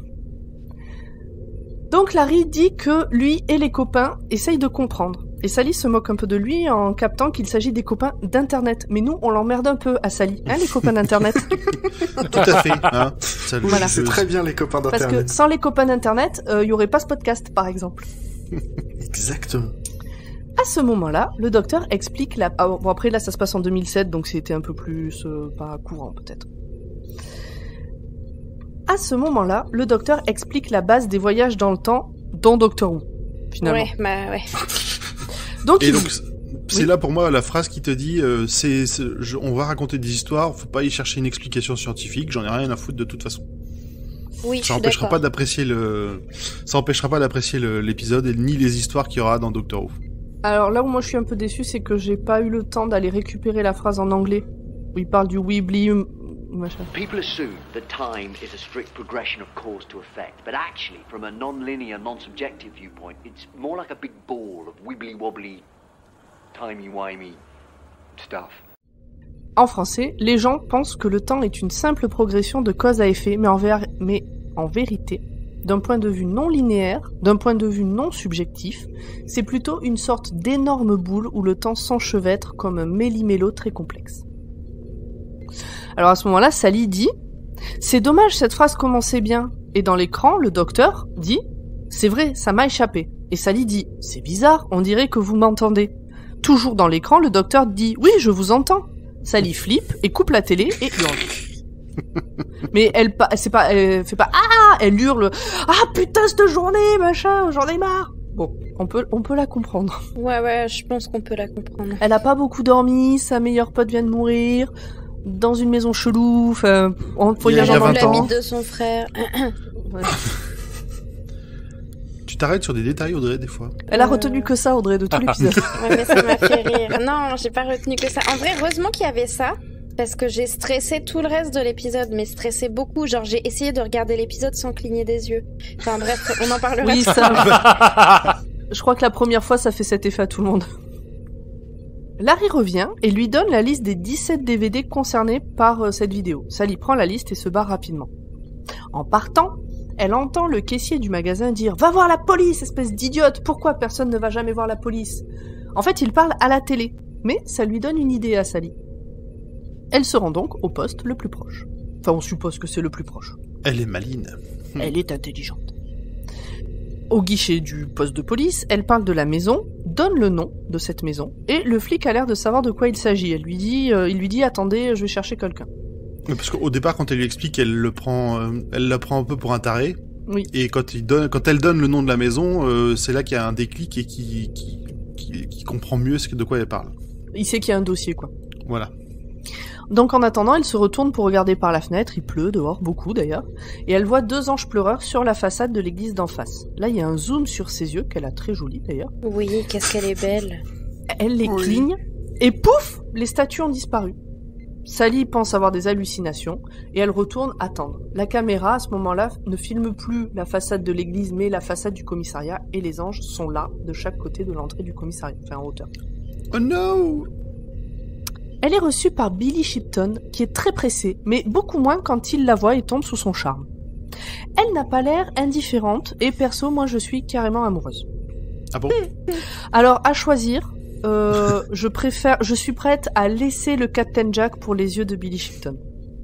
Donc Larry dit que lui et les copains essayent de comprendre. Et Sally se moque un peu de lui en captant qu'il s'agit des copains d'internet. Mais nous, on l'emmerde un peu à Sally, hein, les copains d'internet. Tout à fait. Hein. Ça, le- Voilà. C'est très bien les copains Parce que d'internet. sans les copains d'internet, il euh, y aurait pas ce podcast, par exemple. Exactement. À ce moment-là, le docteur explique la... Ah, bon, après, là, ça se passe en deux mille sept, donc c'était un peu plus... euh, pas courant, peut-être. À ce moment-là, le docteur explique la base des voyages dans le temps dans Doctor Who, finalement. Ouais, bah ouais. Donc, Et il donc, dit- c'est Oui. là pour moi la phrase qui te dit, euh, c'est, c'est- je- on va raconter des histoires, faut pas y chercher une explication scientifique, j'en ai rien à foutre de toute façon. Oui, je Ça suis empêchera d'accord. pas d'apprécier le, ça empêchera pas d'apprécier le- l'épisode et ni les histoires qu'il y aura dans Doctor Who. Alors là où moi je suis un peu déçue, c'est que j'ai pas eu le temps d'aller récupérer la phrase en anglais, où il parle du Weebly... machin. People assume that time is a strict progression of cause to effect, but actually, from a non-linear, non-subjective viewpoint, it's more like a big ball of wibbly-wobbly, timey-wimey stuff. En français, les gens pensent que le temps est une simple progression de cause à effet, mais en, ver- mais en vérité, d'un point de vue non linéaire, d'un point de vue non subjectif, c'est plutôt une sorte d'énorme boule où le temps s'enchevêtre comme un méli-mélo très complexe. Alors à ce moment-là, Sally dit « C'est dommage, cette phrase commençait bien. » Et dans l'écran, le docteur dit « C'est vrai, ça m'a échappé. » Et Sally dit « C'est bizarre, on dirait que vous m'entendez. » Toujours dans l'écran, le docteur dit « Oui, je vous entends. » Sally flippe et coupe la télé et hurle. Mais elle, pa- c'est pas, elle fait pas « Ah !» Elle hurle « Ah putain, cette journée, machin, j'en ai marre !» Bon, on peut, on peut la comprendre. Ouais, ouais, je pense qu'on peut la comprendre. Elle a pas beaucoup dormi, sa meilleure pote vient de mourir, dans une maison chelou, enfin, on faut y Il y a- aller il y a dans vingt le la ans. temps. bite de son frère. Ouais. Tu t'arrêtes sur des détails, Audrey, des fois. Elle a Euh. retenu que ça, Audrey, de tout l'épisode. Ouais, mais ça m'a fait rire. Non, j'ai pas retenu que ça. En vrai, heureusement qu'il y avait ça. Parce que j'ai stressé tout le reste de l'épisode, mais stressé beaucoup. Genre, j'ai essayé de regarder l'épisode sans cligner des yeux. Enfin bref, on en parlera. Oui, tout à ça. l'heure. Je crois que la première fois, ça fait cet effet à tout le monde. Larry revient et lui donne la liste des dix-sept D V D concernés par euh, cette vidéo. Sally prend la liste et se barre rapidement. En partant, elle entend le caissier du magasin dire « Va voir la police, espèce d'idiote! Pourquoi personne ne va jamais voir la police ?» En fait, il parle à la télé, mais ça lui donne une idée à Sally. Elle se rend donc au poste le plus proche. Enfin, on suppose que c'est le plus proche. Elle est maline. Elle est intelligente. Au guichet du poste de police, elle parle de la maison, donne le nom de cette maison, et le flic a l'air de savoir de quoi il s'agit. Elle lui dit, euh, il lui dit « Attendez, je vais chercher quelqu'un. Ouais, parce qu'au départ, quand elle lui explique, elle le prend, euh, elle la prend un peu pour un taré. » Oui. Et quand il donne, quand elle donne le nom de la maison, euh, c'est là qu'il y a un déclic et qui, qui, qui, qui comprend mieux ce que- de quoi elle parle. Il sait qu'il y a un dossier, quoi. Voilà. Donc en attendant, elle se retourne pour regarder par la fenêtre, il pleut dehors, beaucoup d'ailleurs, et elle voit deux anges pleureurs sur la façade de l'église d'en face. Là, il y a un zoom sur ses yeux, qu'elle a très joli d'ailleurs. Oui, qu'est-ce qu'elle est belle. Elle les Oui. cligne, et pouf, les statues ont disparu. Sally pense avoir des hallucinations, et elle retourne attendre. La caméra, à ce moment-là, ne filme plus la façade de l'église, mais la façade du commissariat, et les anges sont là, de chaque côté de l'entrée du commissariat, enfin en hauteur. Oh no! Elle est reçue par Billy Shipton, qui est très pressé, mais beaucoup moins quand il la voit et tombe sous son charme. Elle n'a pas l'air indifférente, et perso, moi je suis carrément amoureuse. Ah bon? Alors, à choisir, euh, je préfère, je suis prête à laisser le Captain Jack pour les yeux de Billy Shipton.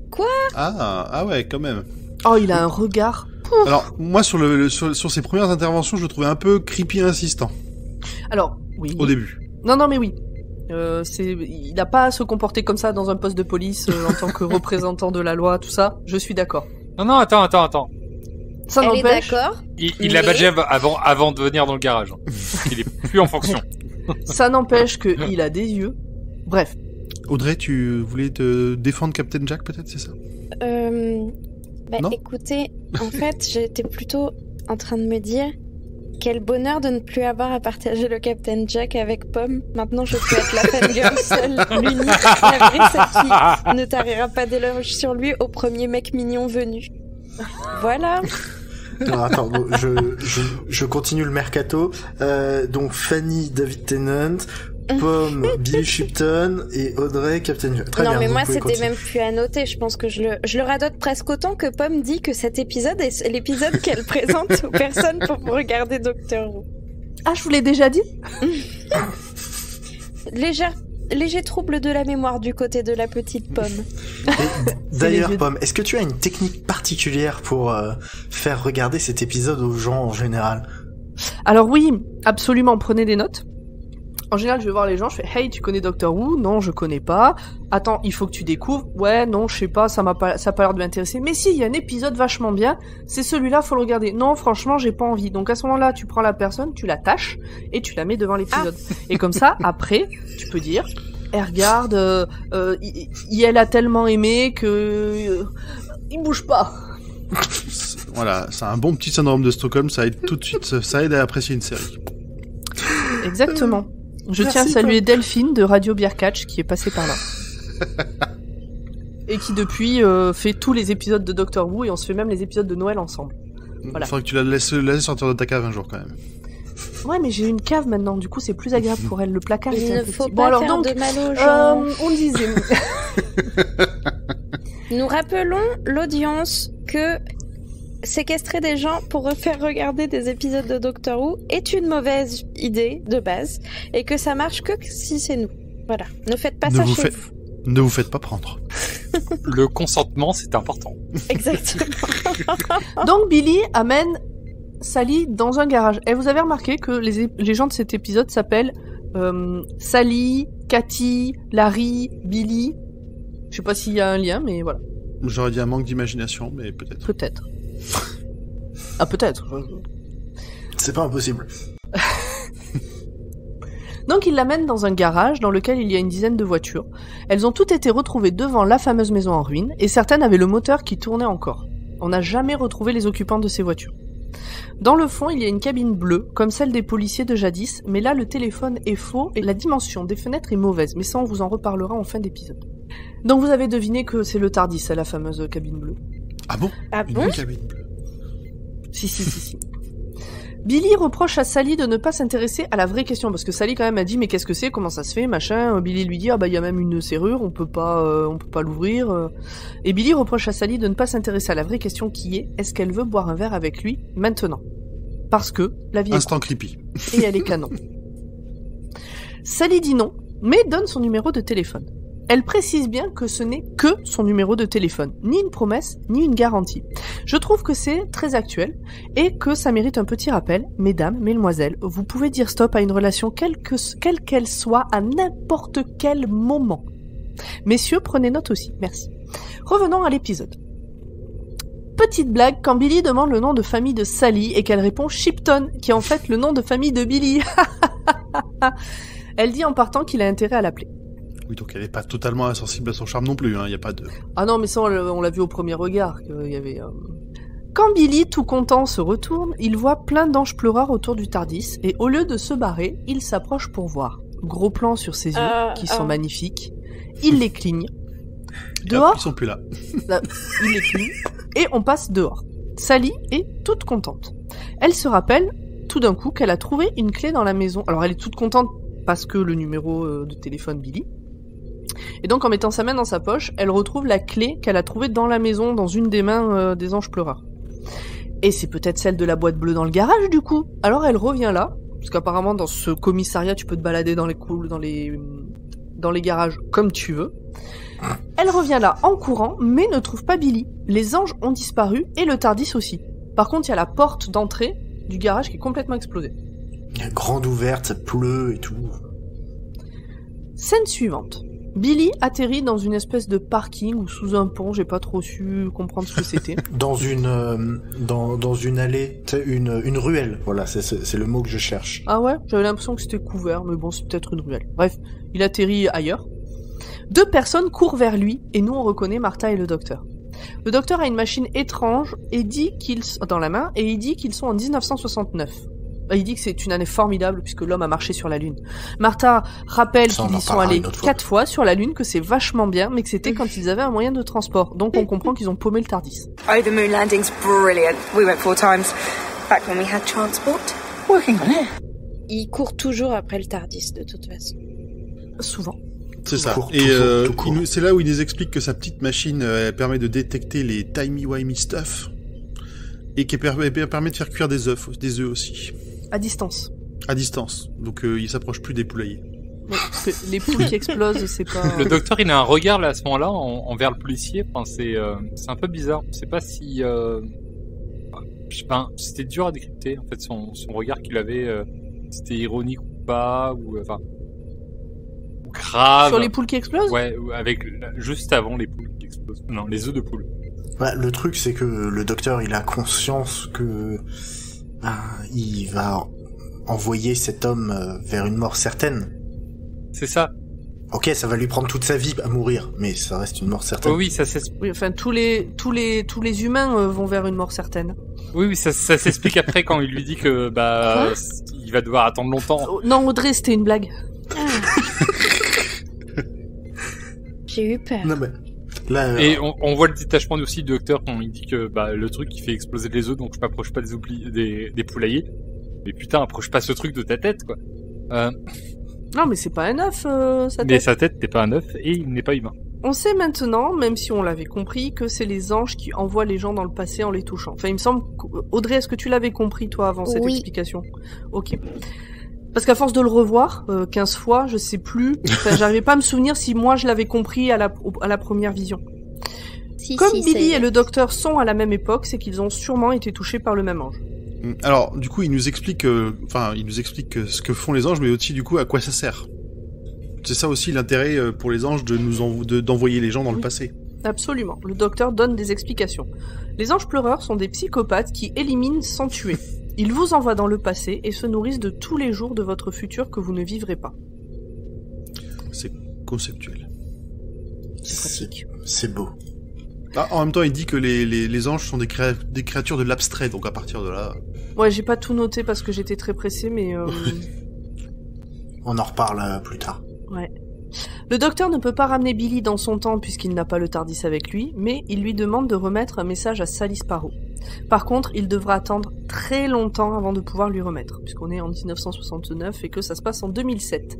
Ah, ah ouais, quand même. Oh, il a un regard. Alors, moi, sur le, sur, sur ses premières interventions, je le trouvais un peu creepy insistant. Alors, oui. Au début. Non, non, mais oui. Euh, c'est, il n'a pas à se comporter comme ça dans un poste de police euh, en tant que représentant de la loi, tout ça. Je suis d'accord. Non, non, attends, attends, attends. Ça Elle est n'empêche. d'accord. Il, il l'a Mais- badgé av- avant, avant de venir dans le garage. Il est plus en fonction. Ça n'empêche qu'il a des yeux. Bref. Audrey, tu voulais te défendre Captain Jack, peut-être, c'est ça? Euh, bah, Non. écoutez, en fait, j'étais plutôt en train de me dire quel bonheur de ne plus avoir à partager le Captain Jack avec Pomme. Maintenant, je peux être la fangirl seule, l'unique, la vraie, celle qui ne tarira pas d'éloges sur lui au premier mec mignon venu. Voilà. Non, attends, bon, je, je, je continue le mercato. Euh, donc Fanny, David Tennant, Pomme, Billy Shipton et Audrey, Captain Jack. Très non, bien, mais vous moi, pouvez c'était continuer. même plus à noter. Je pense que je le, je le radote presque autant que Pomme dit que cet épisode est l'épisode qu'elle présente aux personnes pour regarder Doctor Who. Ah, je vous l'ai déjà dit? Légère, léger trouble de la mémoire du côté de la petite Pomme. Et D'ailleurs, les yeux. Pomme, est-ce que tu as une technique particulière pour euh, faire regarder cet épisode aux gens en général? Alors oui, absolument, prenez des notes. En général, je vais voir les gens, je fais « Hey, tu connais Doctor Who ?» Non, je connais pas. Attends, il faut que tu découvres. Ouais, non, je sais pas, ça m'a pas, ça a pas l'air de m'intéresser. Mais si, il y a un épisode vachement bien. C'est celui-là, faut le regarder. Non, franchement, j'ai pas envie. Donc à ce moment-là, tu prends la personne, tu l'attaches et tu la mets devant l'épisode. Et comme ça, après, tu peux dire « Eh, regarde, euh, euh, il, il- elle a tellement aimé que euh, il bouge pas. » Voilà, c'est un bon petit syndrome de Stockholm, ça aide tout de suite, ça aide à apprécier une série. Exactement. Je Merci, tiens à saluer Paul. Delphine de Radio Beer Catch qui est passée par là. Et qui depuis euh, fait tous les épisodes de Doctor Who et on se fait même les épisodes de Noël ensemble. Voilà. Faudrait que tu la laisses, la laisses sortir de ta cave un jour quand même. Ouais, mais j'ai une cave maintenant, du coup c'est plus agréable pour elle. Le placard Il était un ne peu faut petit. pas Bon alors faire donc, de mal aux gens. euh, on disait. Nous rappelons l'audience que séquestrer des gens pour refaire regarder des épisodes de Doctor Who est une mauvaise idée de base et que ça marche que si c'est nous. Voilà. Ne faites pas Ne ça vous chez faites- vous. Ne vous faites pas prendre. Le consentement, c'est important. Exactement. Donc Billy amène Sally dans un garage. Et vous avez remarqué que les, é- les gens de cet épisode s'appellent euh, Sally, Cathy, Larry, Billy. Je sais pas s'il y a un lien, mais voilà. J'aurais dit un manque d'imagination, mais peut-être. Peut-être. Ah, peut-être. C'est pas impossible. Donc il l'amène dans un garage dans lequel il y a une dizaine de voitures. Elles ont toutes été retrouvées devant la fameuse maison en ruine, et certaines avaient le moteur qui tournait encore. On n'a jamais retrouvé les occupants de ces voitures. Dans le fond, il y a une cabine bleue, comme celle des policiers de jadis, mais là le téléphone est faux et la dimension des fenêtres est mauvaise, mais ça on vous en reparlera en fin d'épisode. Donc vous avez deviné que c'est le TARDIS, la fameuse cabine bleue. Ah bon? Ah Une bon? cabine bleue. Si, si, si, si. Billy reproche à Sally de ne pas s'intéresser à la vraie question, parce que Sally quand même a dit mais qu'est-ce que c'est, comment ça se fait, machin. Billy lui dit ah bah il y a même une serrure, on peut pas, euh, on peut pas l'ouvrir. Et Billy reproche à Sally de ne pas s'intéresser à la vraie question qui est est-ce qu'elle veut boire un verre avec lui maintenant, parce que la vie Instant est creepy. courte et elle est canon. Sally dit non, mais donne son numéro de téléphone. Elle précise bien que ce n'est que son numéro de téléphone, ni une promesse, ni une garantie. Je trouve que c'est très actuel, et que ça mérite un petit rappel. Mesdames, mesdemoiselles, vous pouvez dire stop à une relation quelle que, quelle qu'elle soit, à n'importe quel moment. Messieurs, prenez note aussi, merci. Revenons à l'épisode. Petite blague, quand Billy demande le nom de famille de Sally, et qu'elle répond Shipton, qui est en fait le nom de famille de Billy. Elle dit en partant qu'il a intérêt à l'appeler. Oui, donc elle n'est pas totalement insensible à son charme non plus, hein. Il n'y a pas de... Ah non, mais ça, on l'a, on l'a vu au premier regard, qu'il y avait... Euh... Quand Billy, tout content, se retourne, il voit plein d'anges pleureurs autour du TARDIS, et au lieu de se barrer, il s'approche pour voir. Gros plan sur ses yeux, euh, qui euh... sont magnifiques. Il les cligne. Et Dehors, après, ils sont plus là. là, il les cligne, et on passe dehors. Sally est toute contente. Elle se rappelle, tout d'un coup, qu'elle a trouvé une clé dans la maison. Alors elle est toute contente parce que le numéro de téléphone Billy. Et donc en mettant sa main dans sa poche, elle retrouve la clé qu'elle a trouvée dans la maison, dans une des mains euh, des anges pleureurs. Et c'est peut-être celle de la boîte bleue dans le garage du coup. Alors elle revient là, parce qu'apparemment dans ce commissariat tu peux te balader dans les coules, dans les dans les garages comme tu veux. Elle revient là en courant, mais ne trouve pas Billy. Les anges ont disparu et le TARDIS aussi. Par contre, il y a la porte d'entrée du garage qui est complètement explosée. Grande ouverte, ça pleut et tout. Scène suivante. Billy atterrit dans une espèce de parking ou sous un pont, j'ai pas trop su comprendre ce que c'était. Dans une euh, dans dans une allée, tu sais, une une ruelle. Voilà, c'est, c'est c'est le mot que je cherche. Ah ouais, j'avais l'impression que c'était couvert, mais bon, c'est peut-être une ruelle. Bref, il atterrit ailleurs. Deux personnes courent vers lui, et nous on reconnaît Martha et le docteur. Le docteur a une machine étrange et dit qu'ils dans la main, et il dit qu'ils sont en dix-neuf cent soixante-neuf. Il dit que c'est une année formidable puisque l'homme a marché sur la Lune. Martha rappelle Ça, qu'ils y sont allés quatre fois sur la Lune, que c'est vachement bien, mais que c'était quand ils avaient un moyen de transport. Donc on comprend qu'ils ont paumé le TARDIS. Oh, the moon landing's brilliant. We went four times. Back when we had transport. Working on it. Il court toujours après le TARDIS de toute façon. Souvent. C'est ça. Court, Et tout euh, court, tout il court. nous- c'est là où il nous explique que sa petite machine euh, elle permet de détecter les timey-wimey stuff et qui permet, permet de faire cuire des œufs, des œufs aussi, À distance. à distance. Donc euh, il s'approche plus des poulaillers. Ouais, parce que les poules qui explosent, c'est pas... Le docteur, il a un regard là à ce moment-là en- envers le policier. Enfin, c'est euh, c'est un peu bizarre. Je sais pas si, euh, je sais pas, c'était dur à décrypter en fait son son regard qu'il avait. euh, C'était ironique ou pas, ou euh, enfin ou grave. Sur les poules qui explosent? Ouais, ou avec juste avant les poules qui explosent. Non, les œufs de poule. Bah, le truc, c'est que le docteur, il a conscience que bah, il va envoyer cet homme euh, vers une mort certaine. C'est ça. Ok, ça va lui prendre toute sa vie à mourir, mais ça reste une mort certaine. Oh oui, ça s'explique. Oui, enfin, tous les, tous les, tous les humains euh, vont vers une mort certaine. Oui, oui, ça, ça s'explique après quand il lui dit que bah Quoi il va devoir attendre longtemps. Oh, non, Audrey, c'était une blague. J'ai eu peur. Non, mais là, euh, Et on, on voit le détachement aussi du docteur quand il dit que bah le truc qui fait exploser les œufs, donc je m'approche pas des, oubli- des, des poulaillers. Mais putain, approche pas ce truc de ta tête, quoi. Euh, Non, mais c'est pas un œuf, euh, sa mais tête. sa tête n'est pas un œuf et il n'est pas humain. On sait maintenant, même si on l'avait compris, que c'est les anges qui envoient les gens dans le passé en les touchant. Enfin, il me semble... que- Audrey, est-ce que tu l'avais compris, toi, avant cette Oui. explication? Ok. Parce qu'à force de le revoir, euh, quinze fois, je sais plus... Enfin, j'arrivais pas à me souvenir si moi je l'avais compris à la, au- à la première vision. Si, Comme si, Billy c'est- et le docteur sont à la même époque, c'est qu'ils ont sûrement été touchés par le même ange. Alors, du coup, il nous explique, euh, enfin, il nous explique euh, ce que font les anges, mais aussi du coup à quoi ça sert. C'est ça aussi l'intérêt euh, pour les anges de nous en- de- d'envoyer les gens dans le Oui. passé. Absolument. Le docteur donne des explications. Les anges pleureurs sont des psychopathes qui éliminent sans tuer. Ils vous envoient dans le passé et se nourrissent de tous les jours de votre futur que vous ne vivrez pas. C'est conceptuel. C'est pratique. C'est beau. Ah, en même temps, il dit que les, les, les anges sont des, créa- des créatures de l'abstrait, donc à partir de là... Ouais, j'ai pas tout noté parce que j'étais très pressée, mais... Euh... On en reparle euh, plus tard. Ouais. Le docteur ne peut pas ramener Billy dans son temps puisqu'il n'a pas le TARDIS avec lui, mais il lui demande de remettre un message à Sally Sparrow. Par contre, il devra attendre très longtemps avant de pouvoir lui remettre, puisqu'on est en dix-neuf cent soixante-neuf et que ça se passe en deux mille sept.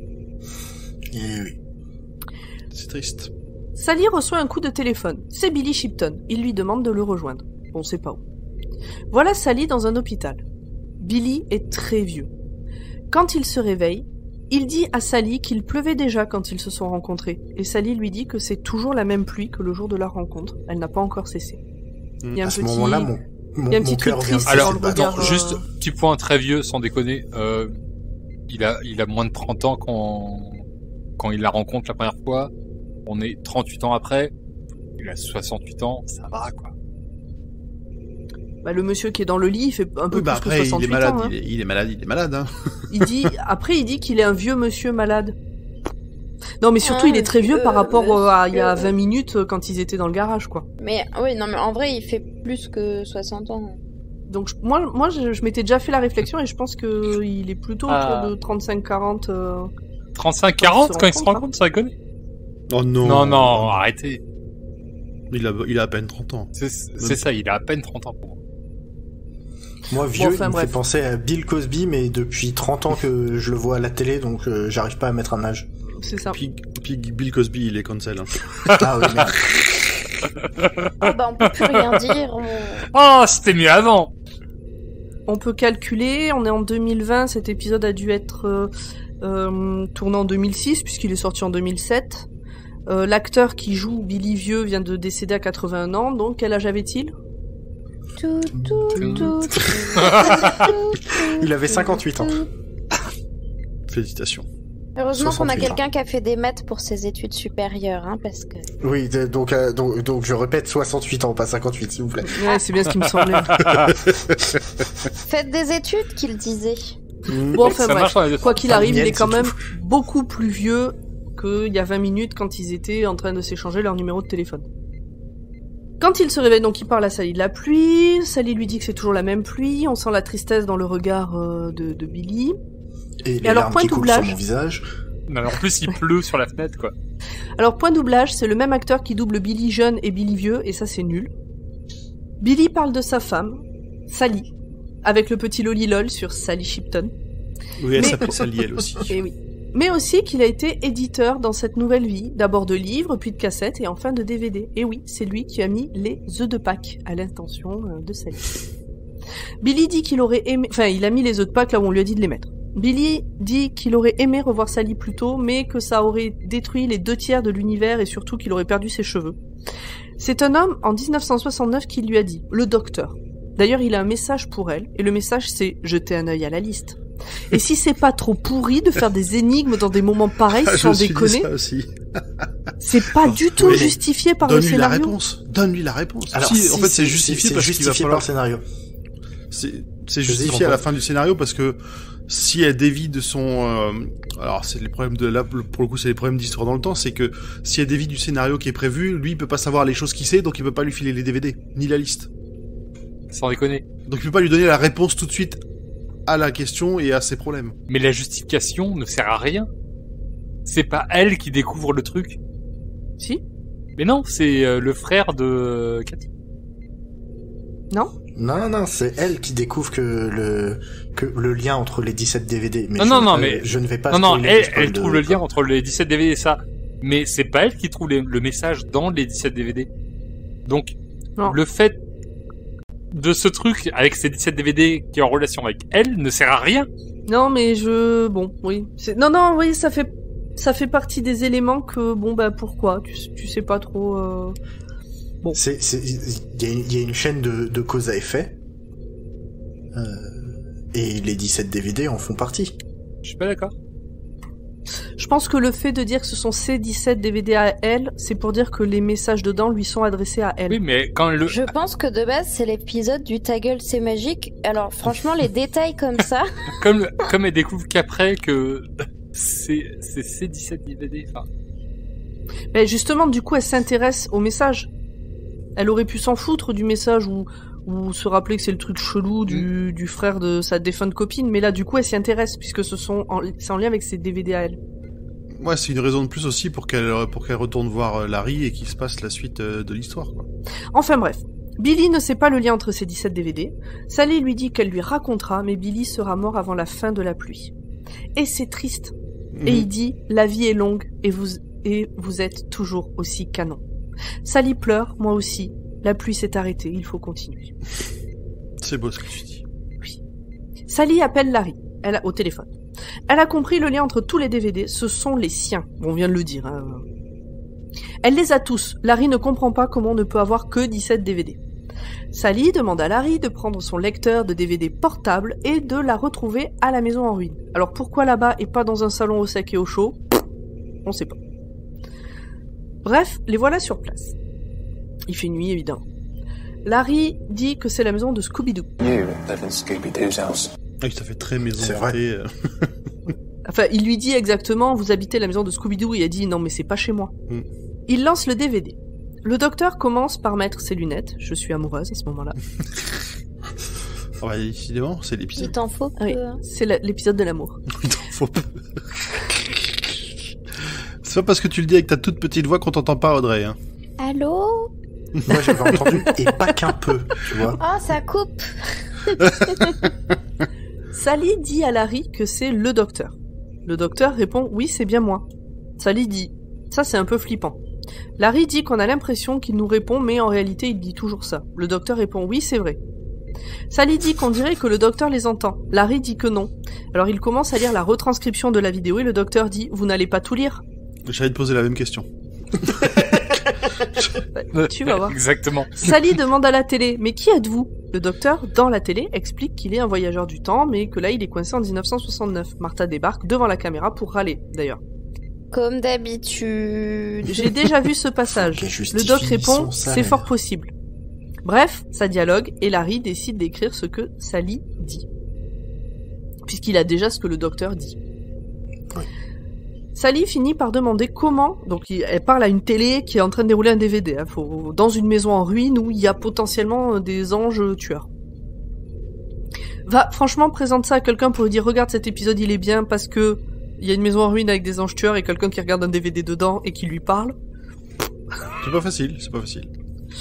Et oui. C'est triste. Sally reçoit un coup de téléphone. C'est Billy Shipton. Il lui demande de le rejoindre. On sait pas où. Voilà Sally dans un hôpital. Billy est très vieux. Quand il se réveille, il dit à Sally qu'il pleuvait déjà quand ils se sont rencontrés. Et Sally lui dit que c'est toujours la même pluie que le jour de leur rencontre. Elle n'a pas encore cessé. Il y a un À ce petit... moment-là, mon, mon, il y a un mon petit cœur truc vient triste de Alors, dans le battre. regard. Attends, juste petit point très vieux, sans déconner. Euh, il a, il a moins de trente ans quand, quand il la rencontre la première fois. On est trente-huit ans après. Il a soixante-huit ans, ça va quoi. Bah, le monsieur qui est dans le lit, il fait un peu Oui, bah plus après, que il soixante-huit est malade, ans. Hein. il, est, il est malade, il est malade, hein. Il dit, après, il dit qu'il est un vieux monsieur malade. Non, mais surtout, Ah, il est très vieux euh, par rapport euh, à il y a euh, vingt minutes euh, quand ils étaient dans le garage, quoi. Mais oui, non, mais en vrai, il fait plus que soixante ans. Donc, je- moi, moi je, je m'étais déjà fait la réflexion et je pense que il est plutôt Ah. autour de trente-cinq quarante. Euh... trente-cinq quarante quand il se rencontrent, rencontre, ça déconne. Oh non. Non, non, arrêtez. Il a, il a à peine trente ans. C'est c'est ça, il a à peine trente ans pour moi. Moi, vieux, Bon, enfin, il me bref. fait penser à Bill Cosby, mais depuis trente ans que je le vois à la télé, donc euh, j'arrive pas à mettre un âge. C'est ça. Puis, puis Bill Cosby, il est cancel. Hein. Ah oui, merde. Ah bah, on peut plus rien dire. on- Oh, c'était mieux avant. On peut calculer, on est en deux mille vingt, cet épisode a dû être euh, euh, tourné en deux mille six puisqu'il est sorti en deux mille sept. Euh, L'acteur qui joue Billy Vieux vient de décéder à quatre-vingt-un ans, donc quel âge avait-il? Tout, tout, tout, tout, tout, Il avait cinquante-huit ans. Félicitations. Heureusement qu'on a soixante-huit ans. quelqu'un qui a fait des maths pour ses études supérieures, hein, parce que... Oui, de- donc, euh, donc, donc je répète soixante-huit ans, pas cinquante-huit, s'il vous plaît. Ouais, c'est bien ce qui me semblait. Faites des études, qu'il disait. Bon, enfin Ça bref, marche dans les deux quoi qu'il Pas arrive, il mienne, est quand c'est même tout. beaucoup plus vieux qu'il y a vingt minutes quand ils étaient en train de s'échanger leur numéro de téléphone. Quand il se réveille, donc il parle à Sally de la pluie, Sally lui dit que c'est toujours la même pluie, on sent la tristesse dans le regard euh, de, de Billy. Et les alors, larmes point qui de coulent sur doublage. mon visage. Non, mais en plus, il pleut sur la fenêtre, quoi. Alors, point doublage, c'est le même acteur qui double Billy jeune et Billy vieux, et ça c'est nul. Billy parle de sa femme, Sally, avec le petit lolilol sur Sally Shipton. Oui, elle Mais- s'appelle Sally, elle aussi. Et oui. Mais aussi qu'il a été éditeur dans cette nouvelle vie, d'abord de livres, puis de cassettes, et enfin de D V D. Et oui, c'est lui qui a mis les œufs de Pâques à l'intention euh, de Sally. Billy dit qu'il aurait aimé... Enfin, il a mis les œufs de Pâques là où on lui a dit de les mettre. Billy dit qu'il aurait aimé revoir Sally plus tôt, mais que ça aurait détruit les deux tiers de l'univers et surtout qu'il aurait perdu ses cheveux. C'est un homme, en dix-neuf cent soixante-neuf, qui lui a dit, le docteur. D'ailleurs, il a un message pour elle, et le message c'est « Jetez un œil à la liste ». Et si c'est pas trop pourri de faire des énigmes dans des moments pareils, Ah, je sans me suis dit déconner, ça aussi. c'est pas du tout Oui. justifié par le Donne-lui la scénario. réponse. Donne-lui la réponse. Alors, Si, si, en fait, c'est si, justifié c'est parce qu'il va justifié falloir... par le scénario. C'est c'est Je justifié dis, à la on fin du scénario parce que si elle dévie de son... euh, alors, c'est les problèmes de... Là, pour le coup, c'est les problèmes d'histoire dans le temps, c'est que si elle dévie du scénario qui est prévu, lui, il peut pas savoir les choses qu'il sait, donc il peut pas lui filer les D V D, ni la liste. Sans déconner. Donc il peut pas lui donner la réponse tout de suite à la question et à ses problèmes. Mais la justification ne sert à rien. C'est pas elle qui découvre le truc. Si? Mais non, c'est euh, le frère de euh, Cathy. Non? Non, non, c'est elle qui découvre que le, que le lien entre les dix-sept D V D. Mais Non, je non, ne- non, euh, mais- je ne vais pas Non, non, spoiler elle, le spoil elle de- trouve le lien entre les dix-sept D V D et ça. Mais c'est pas elle qui trouve les- le message dans les dix-sept D V D. Donc, Non. le fait de ce truc avec ces dix-sept D V D qui est en relation avec elle ne sert à rien. Non, mais je... Bon, oui. C'est- Non, non, oui, ça fait... Ça fait partie des éléments que, bon, bah, pourquoi? Tu, tu sais pas trop... euh, C'est, c'est, il y, a une- il y a une chaîne de, de cause à effet. Euh, et les dix-sept D V D en font partie. Je suis pas d'accord. Je pense que le fait de dire que ce sont ses dix-sept D V D à elle, c'est pour dire que les messages dedans lui sont adressés à elle. Oui, mais quand le... Je pense que de base, c'est l'épisode du Ta gueule, c'est magique. Alors, franchement, les détails comme ça... comme, comme elle découvre qu'après que c'est, c'est ses dix-sept D V D, enfin... Mais justement, du coup, elle s'intéresse au message. Elle aurait pu s'en foutre du message ou, ou se rappeler que c'est le truc chelou du, du frère de sa défunte copine, mais là, du coup, elle s'y intéresse, puisque ce sont en, c'est en lien avec ses D V D à elle. Ouais, c'est une raison de plus aussi pour qu'elle pour qu'elle retourne voir Larry et qu'il se passe la suite de l'histoire, quoi. Enfin bref, Billy ne sait pas le lien entre ces dix-sept D V D. Sally lui dit qu'elle lui racontera, mais Billy sera mort avant la fin de la pluie. Et c'est triste. Mmh. Et il dit « La vie est longue et vous, et vous êtes toujours aussi canon. » Sally pleure, moi aussi. La pluie s'est arrêtée, il faut continuer. C'est beau ce que tu dis. Oui. Sally appelle Larry, elle a, au téléphone. Elle a compris le lien entre tous les D V D, ce sont les siens. On vient de le dire. Hein. Elle les a tous. Larry ne comprend pas comment on ne peut avoir que dix-sept D V D. Sally demande à Larry de prendre son lecteur de D V D portable et de la retrouver à la maison en ruine. Alors pourquoi là-bas et pas dans un salon au sec et au chaud ? On sait pas. Bref, les voilà sur place. Il fait nuit, évidemment. Larry dit que c'est la maison de Scooby-Doo. You live in Scooby-Doo's house. Ah oui, ça fait très maison. C'est vrai. Enfin, il lui dit exactement, vous habitez la maison de Scooby-Doo, et elle dit, non mais c'est pas chez moi. Mm. Il lance le D V D. Le docteur commence par mettre ses lunettes. Je suis amoureuse à ce moment-là. Oh bah, décidément, c'est l'épisode. Il t'en faut peu. Oui, c'est la, l'épisode de l'amour. Il t'en faut peu. C'est pas parce que tu le dis avec ta toute petite voix qu'on t'entend pas, Audrey. Hein. Allô ? Moi, j'avais entendu, et pas qu'un peu, tu vois. Oh, ça coupe. Sally dit à Larry que c'est le docteur. Le docteur répond « Oui, c'est bien moi ». Sally dit « Ça, c'est un peu flippant ». Larry dit qu'on a l'impression qu'il nous répond, mais en réalité, il dit toujours ça. Le docteur répond « Oui, c'est vrai ». Sally dit qu'on dirait que le docteur les entend. Larry dit que non. Alors il commence à lire la retranscription de la vidéo et le docteur dit « Vous n'allez pas tout lire ?» J'allais te poser la même question. Bah, tu vas voir. Exactement. Sally demande à la télé, mais qui êtes-vous ? Le docteur, dans la télé, explique qu'il est un voyageur du temps, mais que là il est coincé en dix-neuf cent soixante-neuf. Martha débarque devant la caméra pour râler, d'ailleurs. Comme d'habitude. J'ai déjà vu ce passage. Le doc répond, c'est fort possible. Bref, ça dialogue, et Larry décide d'écrire ce que Sally dit. Puisqu'il a déjà ce que le docteur dit. Ouais. Sally finit par demander comment, donc elle parle à une télé qui est en train de dérouler un D V D, hein, faut, dans une maison en ruine où il y a potentiellement des anges tueurs. Va, franchement, présente ça à quelqu'un pour lui dire, regarde cet épisode, il est bien parce que il y a une maison en ruine avec des anges tueurs et quelqu'un qui regarde un D V D dedans et qui lui parle. C'est pas facile, c'est pas facile.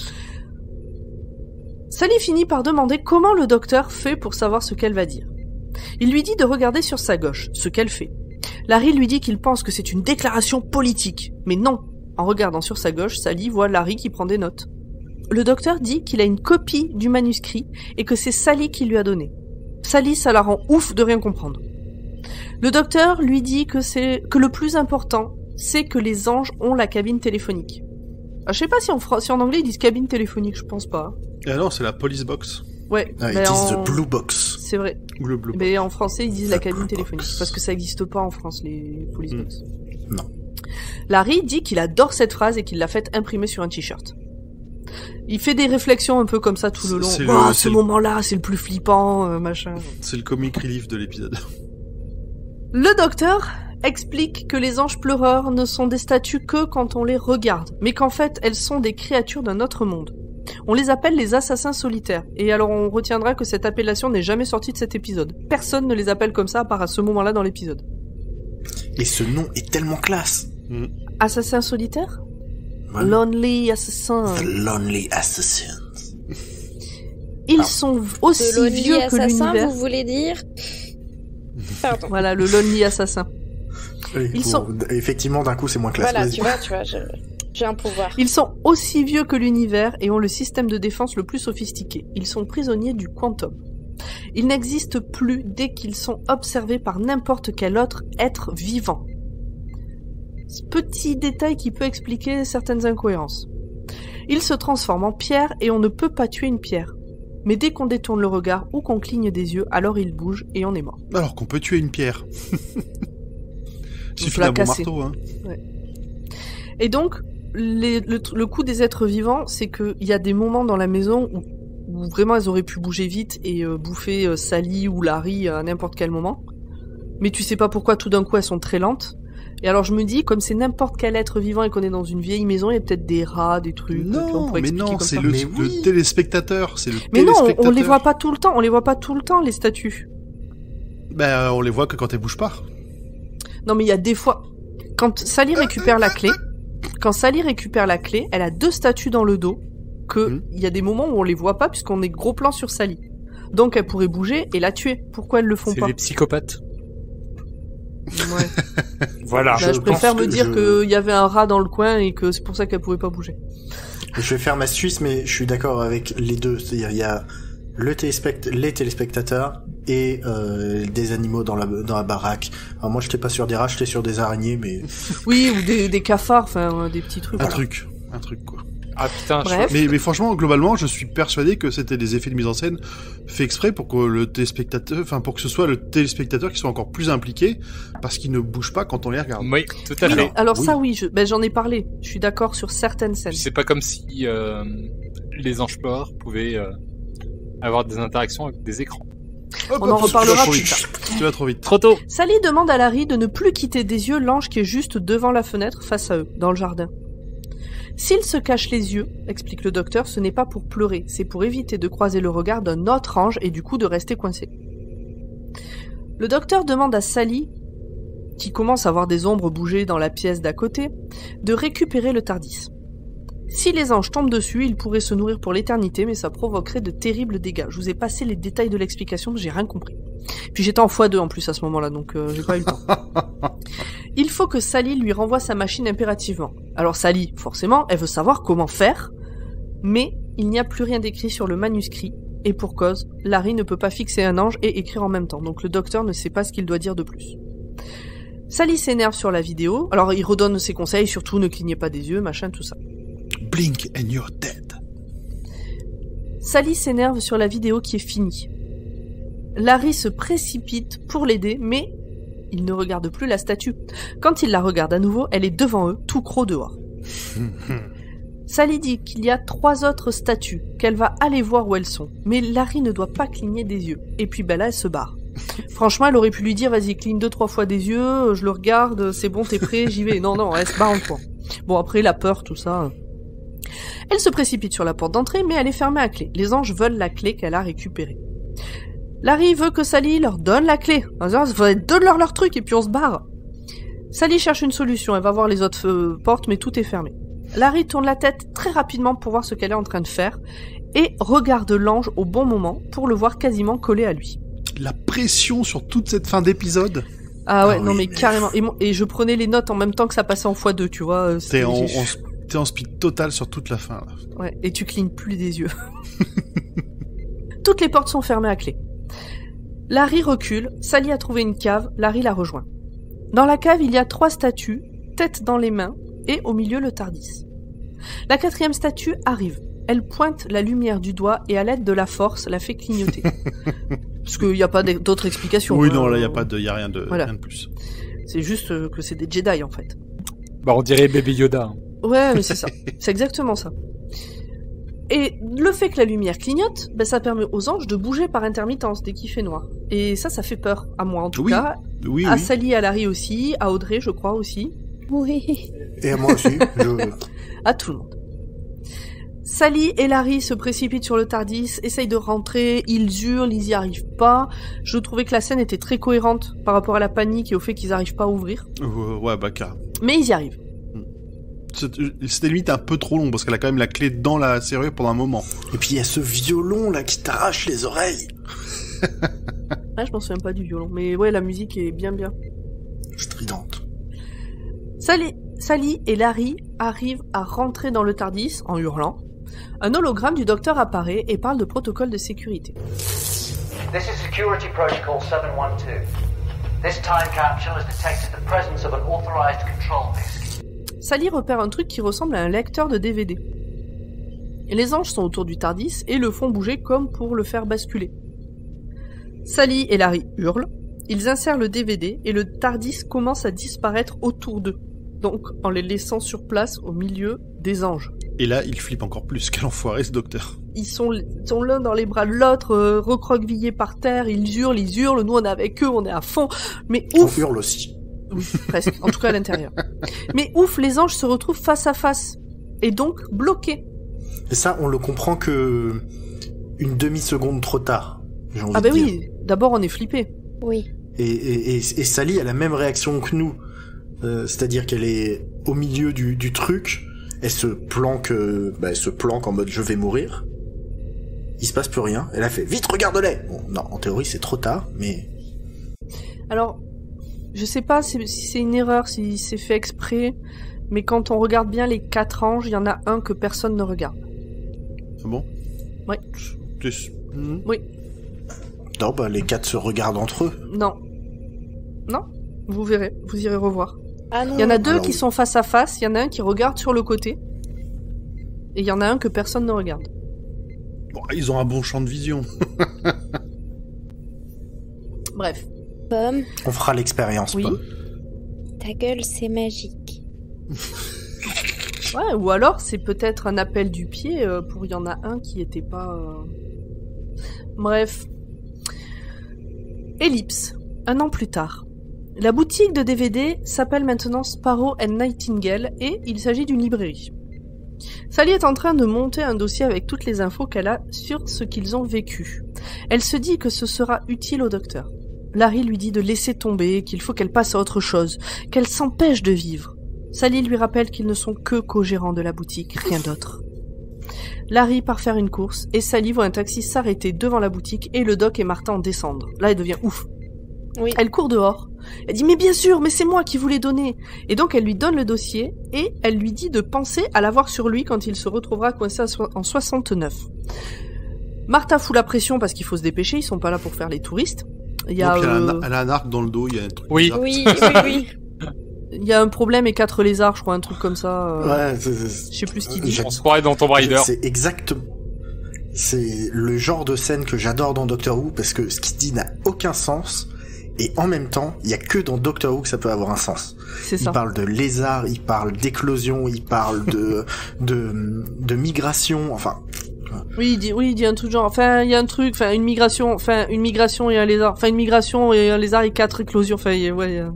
Sally finit par demander comment le docteur fait pour savoir ce qu'elle va dire. Il lui dit de regarder sur sa gauche, ce qu'elle fait. Larry lui dit qu'il pense que c'est une déclaration politique. Mais non. En regardant sur sa gauche, Sally voit Larry qui prend des notes. Le docteur dit qu'il a une copie du manuscrit et que c'est Sally qui lui a donné. Sally, ça la rend ouf de rien comprendre. Le docteur lui dit que c'est que le plus important, c'est que les anges ont la cabine téléphonique. Ah, je sais pas si en, fra... si en anglais ils disent cabine téléphonique, je pense pas. Ah non, c'est la police box. Ouais. Ah, ils disent en... the blue box. C'est vrai. Ou le blue box. Mais en français ils disent the la cabine blue téléphonique box. parce que ça existe pas en France les police box. Mmh. Non. Larry dit qu'il adore cette phrase et qu'il l'a faite imprimer sur un t-shirt. Il fait des réflexions un peu comme ça tout le long. C'est oh, le, ce le... moment-là, c'est le plus flippant, euh, machin. C'est le comic relief de l'épisode. Le docteur explique que les anges pleureurs ne sont des statues que quand on les regarde, mais qu'en fait, elles sont des créatures d'un autre monde. On les appelle les assassins solitaires, et alors on retiendra que cette appellation n'est jamais sortie de cet épisode. Personne ne les appelle comme ça à part à ce moment-là dans l'épisode. Et ce nom est tellement classe. Mmh. Assassin solitaire ? Ouais. Lonely Assassin. The Lonely Assassins. Ils ah. sont aussi Le vieux que assassin, l'univers. vous voulez dire ? Pardon. Voilà, le Lonely Assassin. Oui, Ils bon, sont... Effectivement, d'un coup, c'est moins classe. Voilà, Vas-y. tu vois, tu vois, je... j'ai un pouvoir. Ils sont aussi vieux que l'univers et ont le système de défense le plus sophistiqué. Ils sont prisonniers du quantum. Ils n'existent plus dès qu'ils sont observés par n'importe quel autre être vivant. Petit détail qui peut expliquer certaines incohérences. Ils se transforment en pierre et on ne peut pas tuer une pierre. Mais dès qu'on détourne le regard ou qu'on cligne des yeux, alors ils bougent et on est mort. Alors qu'on peut tuer une pierre. Suffit la d'un bon casser. marteau, hein. Ouais. Et donc, les, le, le coup des êtres vivants, c'est qu'il y a des moments dans la maison où, où vraiment elles auraient pu bouger vite et euh, bouffer euh, Sally ou Larry à n'importe quel moment. Mais tu sais pas pourquoi tout d'un coup elles sont très lentes. Et alors je me dis, comme c'est n'importe quel être vivant et qu'on est dans une vieille maison, il y a peut-être des rats, des trucs. tu vois, on Non, pourrait mais expliquer non, comme c'est ça. le, Mais le oui. téléspectateur, c'est le Mais non, on, téléspectateur. on les voit pas tout le temps, on les voit pas tout le temps, les statues. Ben, on les voit que quand elles bougent pas. Non mais il y a des fois, quand Sally récupère la clé, quand Sally récupère la clé, elle a deux statues dans le dos, que Mhm. il y a des moments où on les voit pas puisqu'on est gros plan sur Sally. Donc elle pourrait bouger et la tuer. Pourquoi elles le font C'est pas? des psychopathes. Ouais. Voilà. Bah, je, Je préfère pense me que dire je- qu'il y avait un rat dans le coin et que c'est pour ça qu'elle pouvait pas bouger. Je vais faire ma Suisse, mais je suis d'accord avec les deux. C'est-à-dire, il y a le téléspect... les téléspectateurs et euh, des animaux dans la, dans la baraque. Alors moi, j'étais pas sur des rats, j'étais sur des araignées, mais... Oui, ou des, des cafards, enfin des petits trucs. Un voilà. truc, un truc quoi. Ah putain, je- Bref. Mais, mais franchement, globalement, je suis persuadé que c'était des effets de mise en scène faits exprès pour que le téléspectateur, enfin pour que ce soit le téléspectateur qui soit encore plus impliqué, parce qu'il ne bouge pas quand on les regarde. Oui, tout à Oui, fait. alors oui. ça oui, je, ben, j'en ai parlé. Je suis d'accord sur certaines scènes. C'est pas comme si euh, les anges pleureurs pouvaient euh, avoir des interactions avec des écrans. Hop, On en hop, reparlera tu vas trop plus vite. Tu vas trop vite. Trop tôt. Sally demande à Larry de ne plus quitter des yeux l'ange qui est juste devant la fenêtre face à eux, dans le jardin. S'il se cache les yeux, explique le docteur, ce n'est pas pour pleurer, c'est pour éviter de croiser le regard d'un autre ange et du coup de rester coincé. Le docteur demande à Sally, qui commence à voir des ombres bouger dans la pièce d'à côté, de récupérer le TARDIS. Si les anges tombent dessus, ils pourraient se nourrir pour l'éternité, mais ça provoquerait de terribles dégâts. Je vous ai passé les détails de l'explication, j'ai rien compris. Puis j'étais en fois deux en plus à ce moment-là, donc euh, j'ai pas eu le temps. Il faut que Sally lui renvoie sa machine impérativement. Alors Sally, forcément, elle veut savoir comment faire, mais il n'y a plus rien d'écrit sur le manuscrit, et pour cause, Larry ne peut pas fixer un ange et écrire en même temps, donc le docteur ne sait pas ce qu'il doit dire de plus. Sally s'énerve sur la vidéo, alors il redonne ses conseils, surtout ne clignez pas des yeux, machin, tout ça. Blink and you're dead. Sally s'énerve sur la vidéo qui est finie. Larry se précipite pour l'aider, mais il ne regarde plus la statue. Quand il la regarde à nouveau, elle est devant eux, tout croc dehors. Sally dit qu'il y a trois autres statues, qu'elle va aller voir où elles sont, mais Larry ne doit pas cligner des yeux. Et puis ben là, elle se barre. Franchement, elle aurait pu lui dire, vas-y, cligne deux, trois fois des yeux, je le regarde, c'est bon, t'es prêt, j'y vais. Non, non, elle se barre en courant. Bon, après, la peur, tout ça... Elle se précipite sur la porte d'entrée, mais elle est fermée à clé. Les anges veulent la clé qu'elle a récupérée. Larry veut que Sally leur donne la clé. Donne-leur leur truc et puis on se barre. Sally cherche une solution, elle va voir les autres euh, portes, mais tout est fermé. Larry tourne la tête très rapidement pour voir ce qu'elle est en train de faire, et regarde l'ange au bon moment pour le voir quasiment collé à lui. La pression sur toute cette fin d'épisode. Ah ouais, Ah non oui, mais mais- carrément. Et, mon- et je prenais les notes en même temps que ça passait en fois deux, tu vois. euh, T'es c'est- en, j'ai- en- t'es en speed total sur toute la fin. Là. Ouais, et tu clignes plus des yeux. Toutes les portes sont fermées à clé. Larry recule, Sally a trouvé une cave, Larry la rejoint. Dans la cave, il y a trois statues, tête dans les mains, et au milieu le TARDIS. La quatrième statue arrive. Elle pointe la lumière du doigt et à l'aide de la force la fait clignoter. Parce qu'il n'y a pas d'autre explication. Oui, hein. non, là, il y a pas de, y a rien de, Voilà. rien de plus. C'est juste euh, que c'est des Jedi en fait. Bah, on dirait Baby Yoda. hein. Ouais, mais c'est ça. C'est exactement ça. Et le fait que la lumière clignote, ben, ça permet aux anges de bouger par intermittence dès qu'il fait noir. Et ça, ça fait peur, à moi en tout Oui. cas. Oui, À oui. Sally, à Larry aussi, à Audrey, je crois aussi. Oui. Et à moi aussi, je... À tout le monde. Sally et Larry se précipitent sur le TARDIS, essayent de rentrer, ils hurlent, ils y arrivent pas. Je trouvais que la scène était très cohérente par rapport à la panique et au fait qu'ils arrivent pas à ouvrir. Euh, ouais, bah, car. Mais ils y arrivent. C'était c'était limite un peu trop long parce qu'elle a quand même la clé dans la serrure pendant un moment. Et puis il y a ce violon là qui t'arrache les oreilles. Ah, je m'en souviens pas du violon, mais ouais, la musique est bien bien. Stridente. Sally, Sally et Larry arrivent à rentrer dans le TARDIS en hurlant. Un hologramme du docteur apparaît et parle de protocole de sécurité. This is Security Protocol seven one two. This time capsule has detected the presence of an authorized control disk. Sally repère un truc qui ressemble à un lecteur de D V D. Et les anges sont autour du TARDIS et le font bouger comme pour le faire basculer. Sally et Larry hurlent, Ils insèrent le D V D et le TARDIS commence à disparaître autour d'eux. Donc, en les laissant sur place au milieu des anges. Et là, il flippe encore plus. Quel enfoiré, ce docteur. Ils sont, ils sont l'un dans les bras de l'autre, euh, recroquevillés par terre, ils hurlent, ils hurlent, nous on est avec eux, on est à fond. Mais ouf! On hurle aussi. Oui, presque. En tout cas à l'intérieur. Mais ouf, les anges se retrouvent face à face. Et donc, bloqués. Et ça, on le comprend que une demi-seconde trop tard. J'ai envie Ah bah de dire. oui, d'abord on est flippé. Oui. Et, et, et, et Sally a la même réaction que nous. Euh, c'est-à-dire qu'elle est au milieu du, du truc, elle se planque, euh, bah, elle se planque en mode je vais mourir. Il se passe plus rien. Elle a fait vite, regarde-les. Bon, non, en théorie c'est trop tard, mais Alors, je sais pas si si c'est une erreur, si c'est fait exprès, mais quand on regarde bien les quatre anges, il y en a un que personne ne regarde. Ah bon? Oui. T'es- Hmm. Oui. non, bah les quatre se regardent entre eux. Non. Non. Vous verrez, vous irez revoir. Ah non. Il y en a deux Alors, qui oui. sont face à face, il y en a un qui regarde sur le côté, et il y en a un que personne ne regarde. Bon, ils ont un bon champ de vision. Bref. Pomme, On fera l'expérience. Oui. Pomme. ta gueule, c'est magique. Ouais, ou alors c'est peut-être un appel du pied euh, pour il y en a un qui était pas... euh, Bref. Ellipse. Un an plus tard. La boutique de D V D s'appelle maintenant Sparrow and Nightingale et il s'agit d'une librairie. Sally est en train de monter un dossier avec toutes les infos qu'elle a sur ce qu'ils ont vécu. Elle se dit que ce sera utile au docteur. Larry lui dit de laisser tomber, qu'il faut qu'elle passe à autre chose, qu'elle s'empêche de vivre. Sally lui rappelle qu'ils ne sont que co-gérants de la boutique, rien d'autre. Larry part faire une course et Sally voit un taxi s'arrêter devant la boutique et le doc et Martha en descendre. Là, elle devient ouf. Oui. Elle court dehors. Elle dit « Mais bien sûr, mais c'est moi qui vous l'ai donné !» Et donc, elle lui donne le dossier et elle lui dit de penser à l'avoir sur lui quand il se retrouvera coincé en soixante-neuf. Martha fout la pression parce qu'il faut se dépêcher, ils sont pas là pour faire les touristes. Il y a, Donc, elle, a un, euh, elle a un arc dans le dos, il y a un truc Oui. bizarre. Oui, oui, oui. il y a un problème et quatre lézards, je crois, un truc comme ça. euh, Ouais, c'est- c'est- Je sais plus ce qu'il dit. J'ai- On se croirait dans Tomb Raider. C'est exactement. C'est le genre de scène que j'adore dans Doctor Who parce que ce qu'il dit n'a aucun sens et en même temps, il y a que dans Doctor Who que ça peut avoir un sens. C'est Il ça. parle de lézards, il parle d'éclosion, il parle de de de migration, enfin Oui, il dit, oui, il dit un truc genre, enfin, il y a un truc, enfin, une migration, enfin, une migration et un lézard, enfin, une migration et un lézard et quatre éclosions, enfin, y- ouais. euh.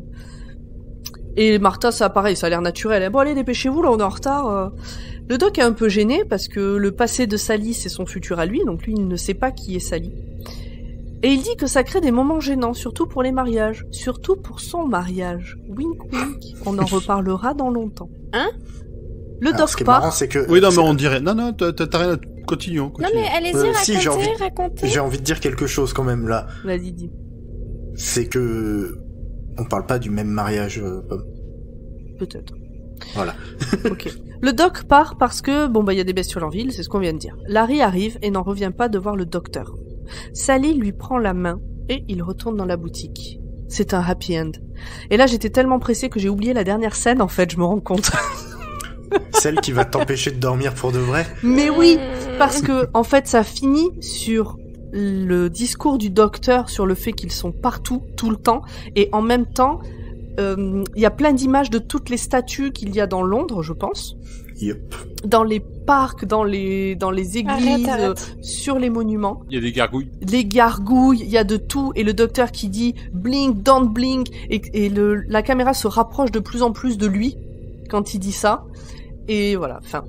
Et Martha, ça, pareil, ça a l'air naturel. hein. Bon, allez, dépêchez-vous, là, on est en retard. euh. Le doc est un peu gêné parce que le passé de Sally, c'est son futur à lui, donc lui, il ne sait pas qui est Sally. Et il dit que ça crée des moments gênants, surtout pour les mariages, surtout pour son mariage. Wink, wink. On en reparlera dans longtemps. Hein Le alors, doc ce qui est part. marrant c'est que Oui, non, mais c'est- on dirait... Non, non, t'as t'as rien à... Continuons, Non continuons. mais allez-y, Euh, si, j'ai racontez, envie- racontez. j'ai envie de dire quelque chose quand même là, Vas-y, dis. c'est que on parle pas du même mariage euh, Pomme. Peut-être. Voilà. Ok. Le doc part parce que, bon bah il y a des bestioles en ville, c'est ce qu'on vient de dire. Larry arrive et n'en revient pas de voir le docteur. Sally lui prend la main et il retourne dans la boutique. C'est un happy end. Et là j'étais tellement pressée que j'ai oublié la dernière scène en fait, je me rends compte. Celle qui va t'empêcher de dormir pour de vrai. Mais oui, parce que en fait ça finit sur le discours du docteur sur le fait qu'ils sont partout, tout le temps, et en même temps, euh, il y a plein d'images de toutes les statues qu'il y a dans Londres, je pense. Yep. Dans les parcs, dans les dans les églises, Arrête, arrête. euh, sur les monuments, Il y a des gargouilles. les gargouilles, il y a de tout, et le docteur qui dit blink, don't blink, et, et le, la caméra se rapproche de plus en plus de lui quand il dit ça, et voilà, fin,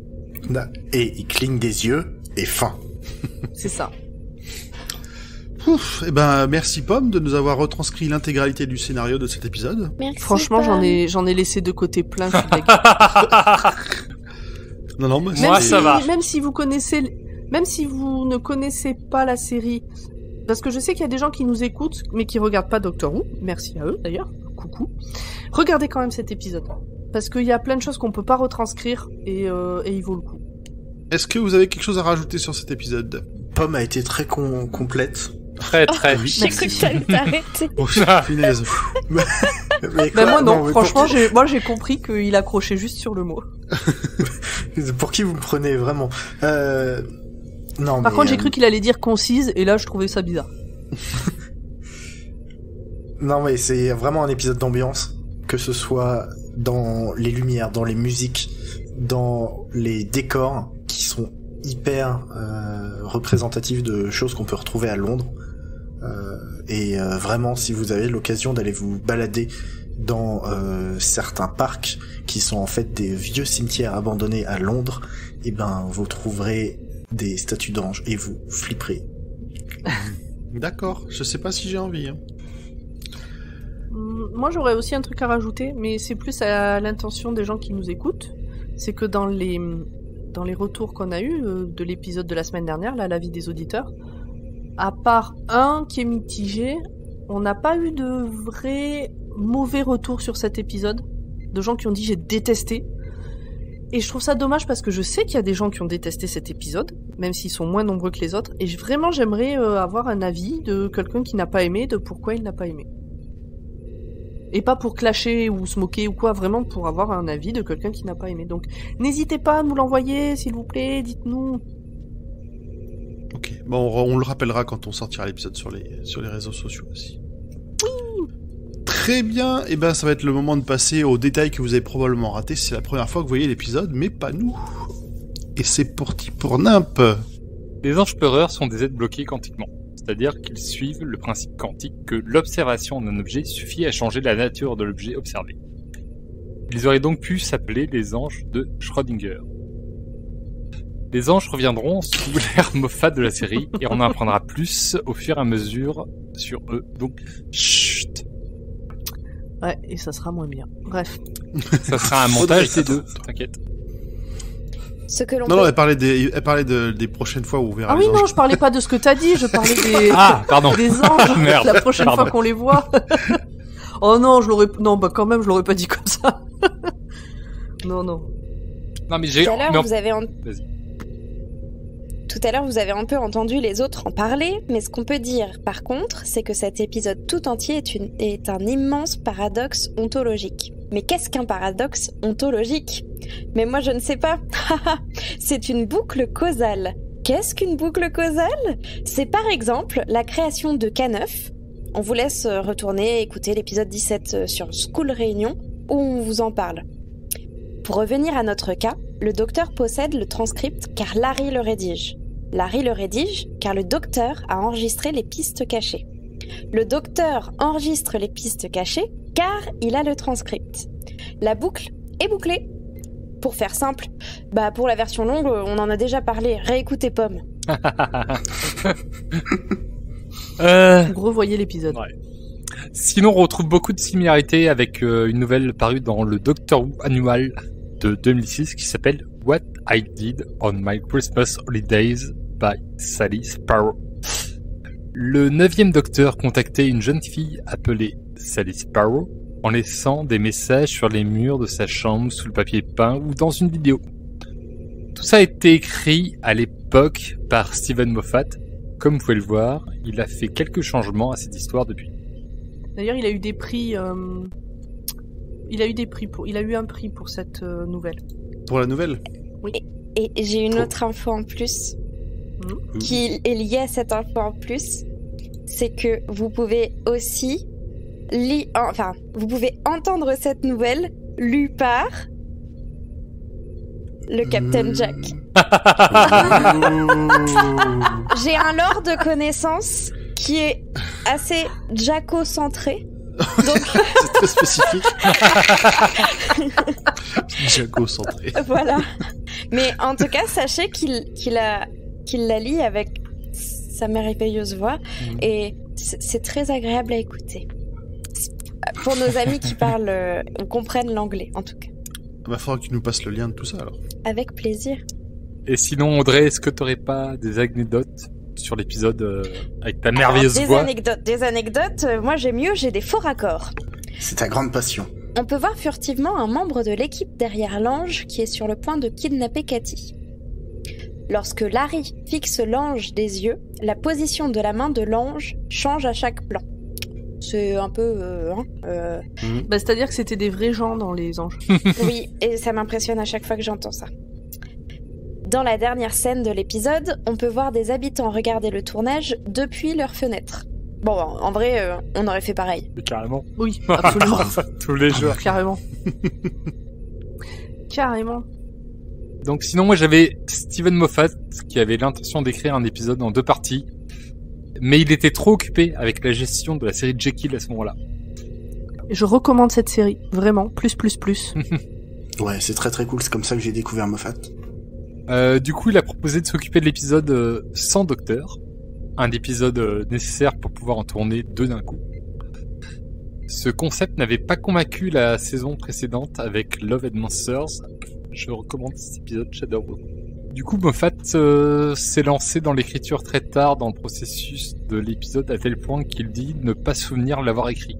Et il cligne des yeux et fin. c'est ça. Ouf, eh ben, merci Pomme de nous avoir retranscrit l'intégralité du scénario de cet épisode. Merci, Franchement, j'en Pomme. ai j'en ai laissé de côté plein. je suis deg. Non, non, moi, Moi, c'est- ça va. Même si vous connaissez, même si vous ne connaissez pas la série, parce que je sais qu'il y a des gens qui nous écoutent, mais qui regardent pas Doctor Who. Merci à eux, d'ailleurs. Coucou. Regardez quand même cet épisode. Parce qu'il y a plein de choses qu'on peut pas retranscrire, et, euh, et il vaut le coup. Est-ce que vous avez quelque chose à rajouter sur cet épisode? Pomme a été très con- complète. Très, très. J'ai cru que t'allais t'arrêter. Oh, finesse. Mais Ben quoi, moi non, mais franchement, pour, j'ai, moi j'ai compris qu'il accrochait juste sur le mot. pour qui vous me prenez vraiment euh... Non, Par mais, contre, j'ai euh, cru qu'il allait dire concise, et là je trouvais ça bizarre. Non, mais c'est vraiment un épisode d'ambiance, que ce soit dans les lumières, dans les musiques, dans les décors qui sont hyper euh, représentatifs de choses qu'on peut retrouver à Londres. Euh, et euh, vraiment, si vous avez l'occasion d'aller vous balader dans euh, certains parcs qui sont en fait des vieux cimetières abandonnés à Londres, et ben vous trouverez des statues d'anges et vous flipperez. D'accord, je sais pas si j'ai envie. Hein. Moi, j'aurais aussi un truc à rajouter, mais c'est plus à l'intention des gens qui nous écoutent. C'est que dans les, dans les retours qu'on a eus euh, de l'épisode de la semaine dernière, là, l'avis des auditeurs, à part un qui est mitigé, on n'a pas eu de vrais mauvais retours sur cet épisode, de gens qui ont dit j'ai détesté. Et je trouve ça dommage parce que je sais qu'il y a des gens qui ont détesté cet épisode, même s'ils sont moins nombreux que les autres, et vraiment j'aimerais euh, avoir un avis de quelqu'un qui n'a pas aimé, de pourquoi il n'a pas aimé. Et pas pour clasher ou se moquer ou quoi, vraiment pour avoir un avis de quelqu'un qui n'a pas aimé. Donc n'hésitez pas à nous l'envoyer, s'il vous plaît, dites-nous. Ok, bon, on, on le rappellera quand on sortira l'épisode sur les, sur les réseaux sociaux aussi. Oui. Très bien, et ben ça va être le moment de passer aux détails que vous avez probablement ratés. C'est la première fois que vous voyez l'épisode, mais pas nous. Et c'est parti pour Nimp. Les anges pleureurs sont des êtres bloqués quantiquement. C'est-à-dire qu'ils suivent le principe quantique que l'observation d'un objet suffit à changer la nature de l'objet observé. Ils auraient donc pu s'appeler les anges de Schrödinger. Les anges reviendront sous l'ère Moffat de la série et on en apprendra plus au fur et à mesure sur eux. Donc, chut. Ouais, et ça sera moins bien. Bref. Ça sera un montage des deux, t'inquiète. Ce que l'on Non, peut... non, elle parlait des, elle parlait de, des prochaines fois où on verra Ah les oui, anges. non, je parlais pas de ce que t'as dit, je parlais des, Ah, pardon. des anges Merde, la prochaine pardon. fois qu'on les voit. Oh non, je l'aurais, non, bah quand même, je l'aurais pas dit comme ça. Non, non. Non, mais j'ai... Tout à l'heure, mais en- vous avez en- Vas-y. Tout à l'heure, vous avez un peu entendu les autres en parler, mais ce qu'on peut dire, par contre, c'est que cet épisode tout entier est, une... est un immense paradoxe ontologique. Mais qu'est-ce qu'un paradoxe ontologique ? Mais moi, je ne sais pas. C'est une boucle causale. Qu'est-ce qu'une boucle causale ? C'est par exemple la création de K neuf. On vous laisse retourner écouter l'épisode dix-sept sur School Réunion, où on vous en parle. Pour revenir à notre cas, le docteur possède le transcript car Larry le rédige. Larry le rédige car le docteur a enregistré les pistes cachées. Le docteur enregistre les pistes cachées car il a le transcript. La boucle est bouclée. Pour faire simple, bah pour la version longue, on en a déjà parlé. Réécoutez Pomme. euh... Vous revoyez l'épisode. Ouais. Sinon, on retrouve beaucoup de similarités avec euh, une nouvelle parue dans le Doctor Who Annual de deux mille six qui s'appelle What I Did on My Christmas Holidays by Sally Sparrow. Le neuvième docteur contactait une jeune fille appelée Sally Sparrow en laissant des messages sur les murs de sa chambre sous le papier peint ou dans une vidéo. Tout ça a été écrit à l'époque par Steven Moffat. Comme vous pouvez le voir, il a fait quelques changements à cette histoire depuis. D'ailleurs, il a eu des prix. Euh... Il a eu des prix pour. Il a eu un prix pour cette euh, nouvelle. Pour la nouvelle. Et j'ai une Trop. autre info en plus Mmh. qui est liée à cette info en plus. C'est que vous pouvez aussi li- enfin, vous pouvez entendre cette nouvelle lue par le Captain Mmh. Jack. J'ai un lore de connaissances qui est assez Jacko-centré. Donc C'est très spécifique. Jaco centré. voilà. Mais en tout cas, sachez qu'il qu'il a qu'il la lit avec sa merveilleuse voix et c'est c'est très agréable à écouter. Pour nos amis qui parlent euh, ou comprennent l'anglais, en tout cas. Il va falloir que tu nous passes le lien de tout ça alors. Avec plaisir. Et sinon, Audrey, est-ce que t'aurais pas des anecdotes sur l'épisode euh, avec ta Alors, merveilleuse des voix anecdotes, des anecdotes. euh, moi, j'ai mieux, j'ai des faux raccords. C'est ta grande passion. On peut voir furtivement un membre de l'équipe derrière l'ange qui est sur le point de kidnapper Cathy. Lorsque Larry fixe l'ange des yeux, la position de la main de l'ange change à chaque plan. C'est un peu... Euh, hein, euh, Bah, c'est-à-dire que c'était des vrais gens dans les anges. Oui, et ça m'impressionne à chaque fois que j'entends ça. Dans la dernière scène de l'épisode, on peut voir des habitants regarder le tournage depuis leur fenêtre. Bon, en vrai, euh, on aurait fait pareil. Mais carrément. Oui, absolument. Tous les jours. Carrément. Carrément. Donc sinon, moi j'avais Steven Moffat qui avait l'intention d'écrire un épisode en deux parties, mais il était trop occupé avec la gestion de la série Jekyll à ce moment-là. Je recommande cette série, vraiment, plus plus plus. Ouais, c'est très très cool, c'est comme ça que j'ai découvert Moffat. Euh, du coup, il a proposé de s'occuper de l'épisode euh, sans docteur, un épisode euh, nécessaire pour pouvoir en tourner deux d'un coup. Ce concept n'avait pas convaincu la saison précédente avec Love and Monsters. Je recommande cet épisode, j'adore beaucoup. Du coup, Moffat euh, s'est lancé dans l'écriture très tard dans le processus de l'épisode à tel point qu'il dit ne pas se souvenir l'avoir écrit.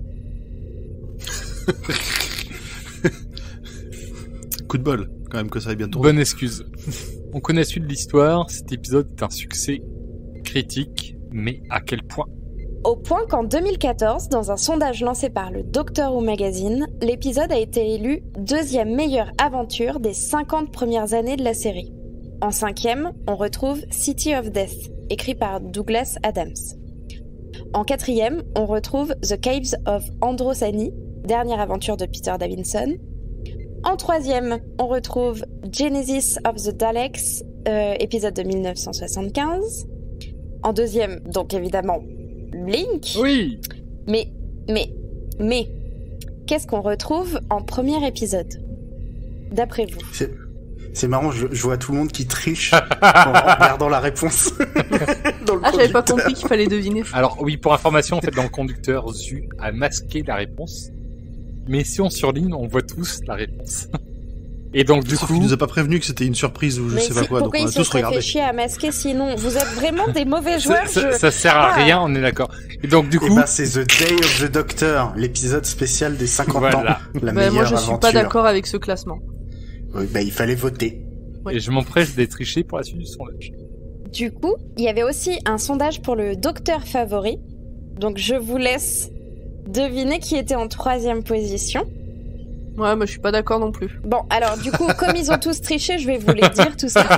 Coup de bol, quand même que ça aille bien tourner. Bonne excuse. On connaît la suite de l'histoire, cet épisode est un succès critique, mais à quel point ? Au point qu'en deux mille quatorze, dans un sondage lancé par le Doctor Who Magazine, l'épisode a été élu deuxième meilleure aventure des cinquante premières années de la série. En cinquième, on retrouve City of Death, écrit par Douglas Adams. En quatrième, on retrouve The Caves of Androsani, dernière aventure de Peter Davidson. En troisième, on retrouve Genesis of the Daleks, euh, épisode de mille neuf cent soixante-quinze. En deuxième, donc évidemment, Blink. Oui. Mais, mais, mais, qu'est-ce qu'on retrouve en premier épisode, d'après vous ? C'est, c'est marrant, je, je vois tout le monde qui triche en regardant la réponse. Dans le Ah, j'avais pas conducteur. compris qu'il fallait deviner. Alors oui, pour information, en fait, dans le conducteur, Zu a masqué la réponse. Mais si on surligne, on voit tous la réponse. Et donc du Sauf coup, qu'il nous a pas prévenu que c'était une surprise ou je Mais sais pas si- quoi, donc pourquoi on il a se tous serait regardé. fait chier à masquer sinon ? Vous êtes vraiment des mauvais ça, joueurs. ça, je- ça sert à Ah. rien, on est d'accord. Et donc du Eh coup, ben, c'est The Day of the Doctor, l'épisode spécial des cinquante Voilà. ans. La Bah, meilleure moi, je suis aventure. pas d'accord avec ce classement. Oui, bah, il fallait voter. et je m'empresse d'être triché pour la suite du sondage. Du coup, il y avait aussi un sondage pour le docteur favori. Donc je vous laisse deviner qui était en troisième position. Ouais, moi, je suis pas d'accord non plus. Bon, alors du coup, comme ils ont tous triché, je vais vous les dire tout ça.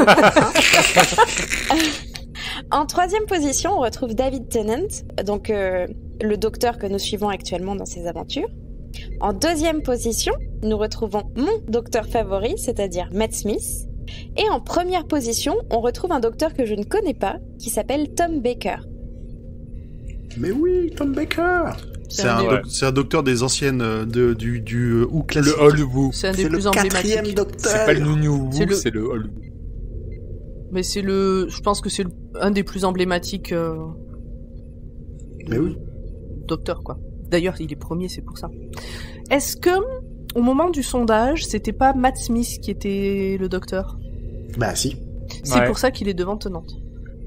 En troisième position, on retrouve David Tennant, donc euh, le docteur que nous suivons actuellement dans ses aventures. En deuxième position, nous retrouvons mon docteur favori, c'est-à-dire Matt Smith. Et en première position, on retrouve un docteur que je ne connais pas, qui s'appelle Tom Baker. Mais oui, Tom Baker. C'est un, Ouais. doc- c'est un docteur des anciennes euh, de, du, du euh, Who classique. Le Hollywood. C'est un des C'est le plus quatrième emblématiques. docteur. C'est pas le New New C'est Who, le- c'est le Hollywood. Mais c'est le, je pense que c'est le- un des plus emblématiques euh, Mais oui. docteurs, quoi. D'ailleurs, il est premier, c'est pour ça. Est-ce que, au moment du sondage, c'était pas Matt Smith qui était le docteur ? Bah si. C'est Ouais. pour ça qu'il est devant Tennant. Non ?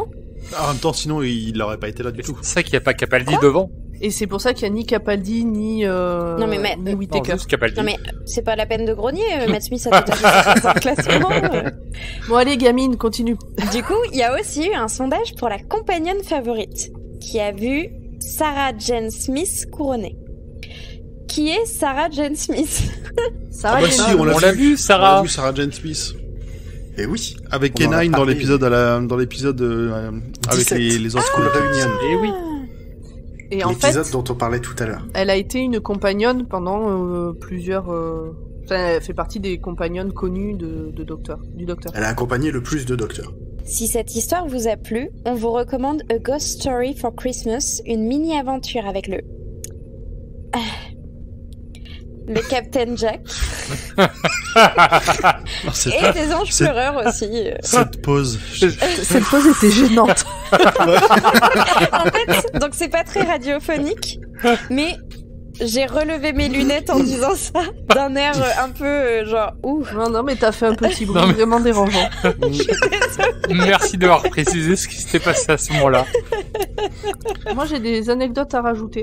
En même temps, sinon, il n'aurait pas été là du C'est tout. pour ça qu'il n'y a pas Capaldi devant. Et c'est pour ça qu'il y a ni Capaldi, ni, euh, Non, mais mais- ni Non, Whittaker. juste Capaldi. Non mais c'est pas la peine de grogner, euh, Matt Smith a tout à fait son classement. euh. Bon, allez, gamine, continue. Du coup, il y a aussi eu un sondage pour la compagnonne favorite, qui a vu Sarah Jane Smith couronnée. Qui est Sarah Jane Smith ? Ça Ah va, bah Jenny si, on l'a on l'a vu, On Sarah. l'a vu, Sarah Jane Smith. Et oui. Avec On en a Kenine dans parlé. l'épisode à la, dans l'épisode euh, avec dix-sept. les, les School School Reunion. Et oui. Et en fait, L'épisode dont on parlait tout à l'heure. elle a été une compagnonne pendant euh, plusieurs... euh, Enfin, elle fait partie des compagnonnes connues de, de docteur, du docteur. Elle a accompagné le plus de docteurs. Si cette histoire vous a plu, on vous recommande A Ghost Story for Christmas, une mini-aventure avec le... Ah. Le Captain Jack Non, c'est et pas- des anges c'est- pleureurs aussi. euh. cette pause. Je- Cette pause était gênante. En fait, donc c'est pas très radiophonique, mais j'ai relevé mes lunettes en disant ça d'un air euh, un peu euh, genre ouh. Non, non, mais t'as fait un petit bruit Non, mais- vraiment dérangeant. Merci d'avoir précisé ce qui s'était passé à ce moment-là. Moi, j'ai des anecdotes à rajouter.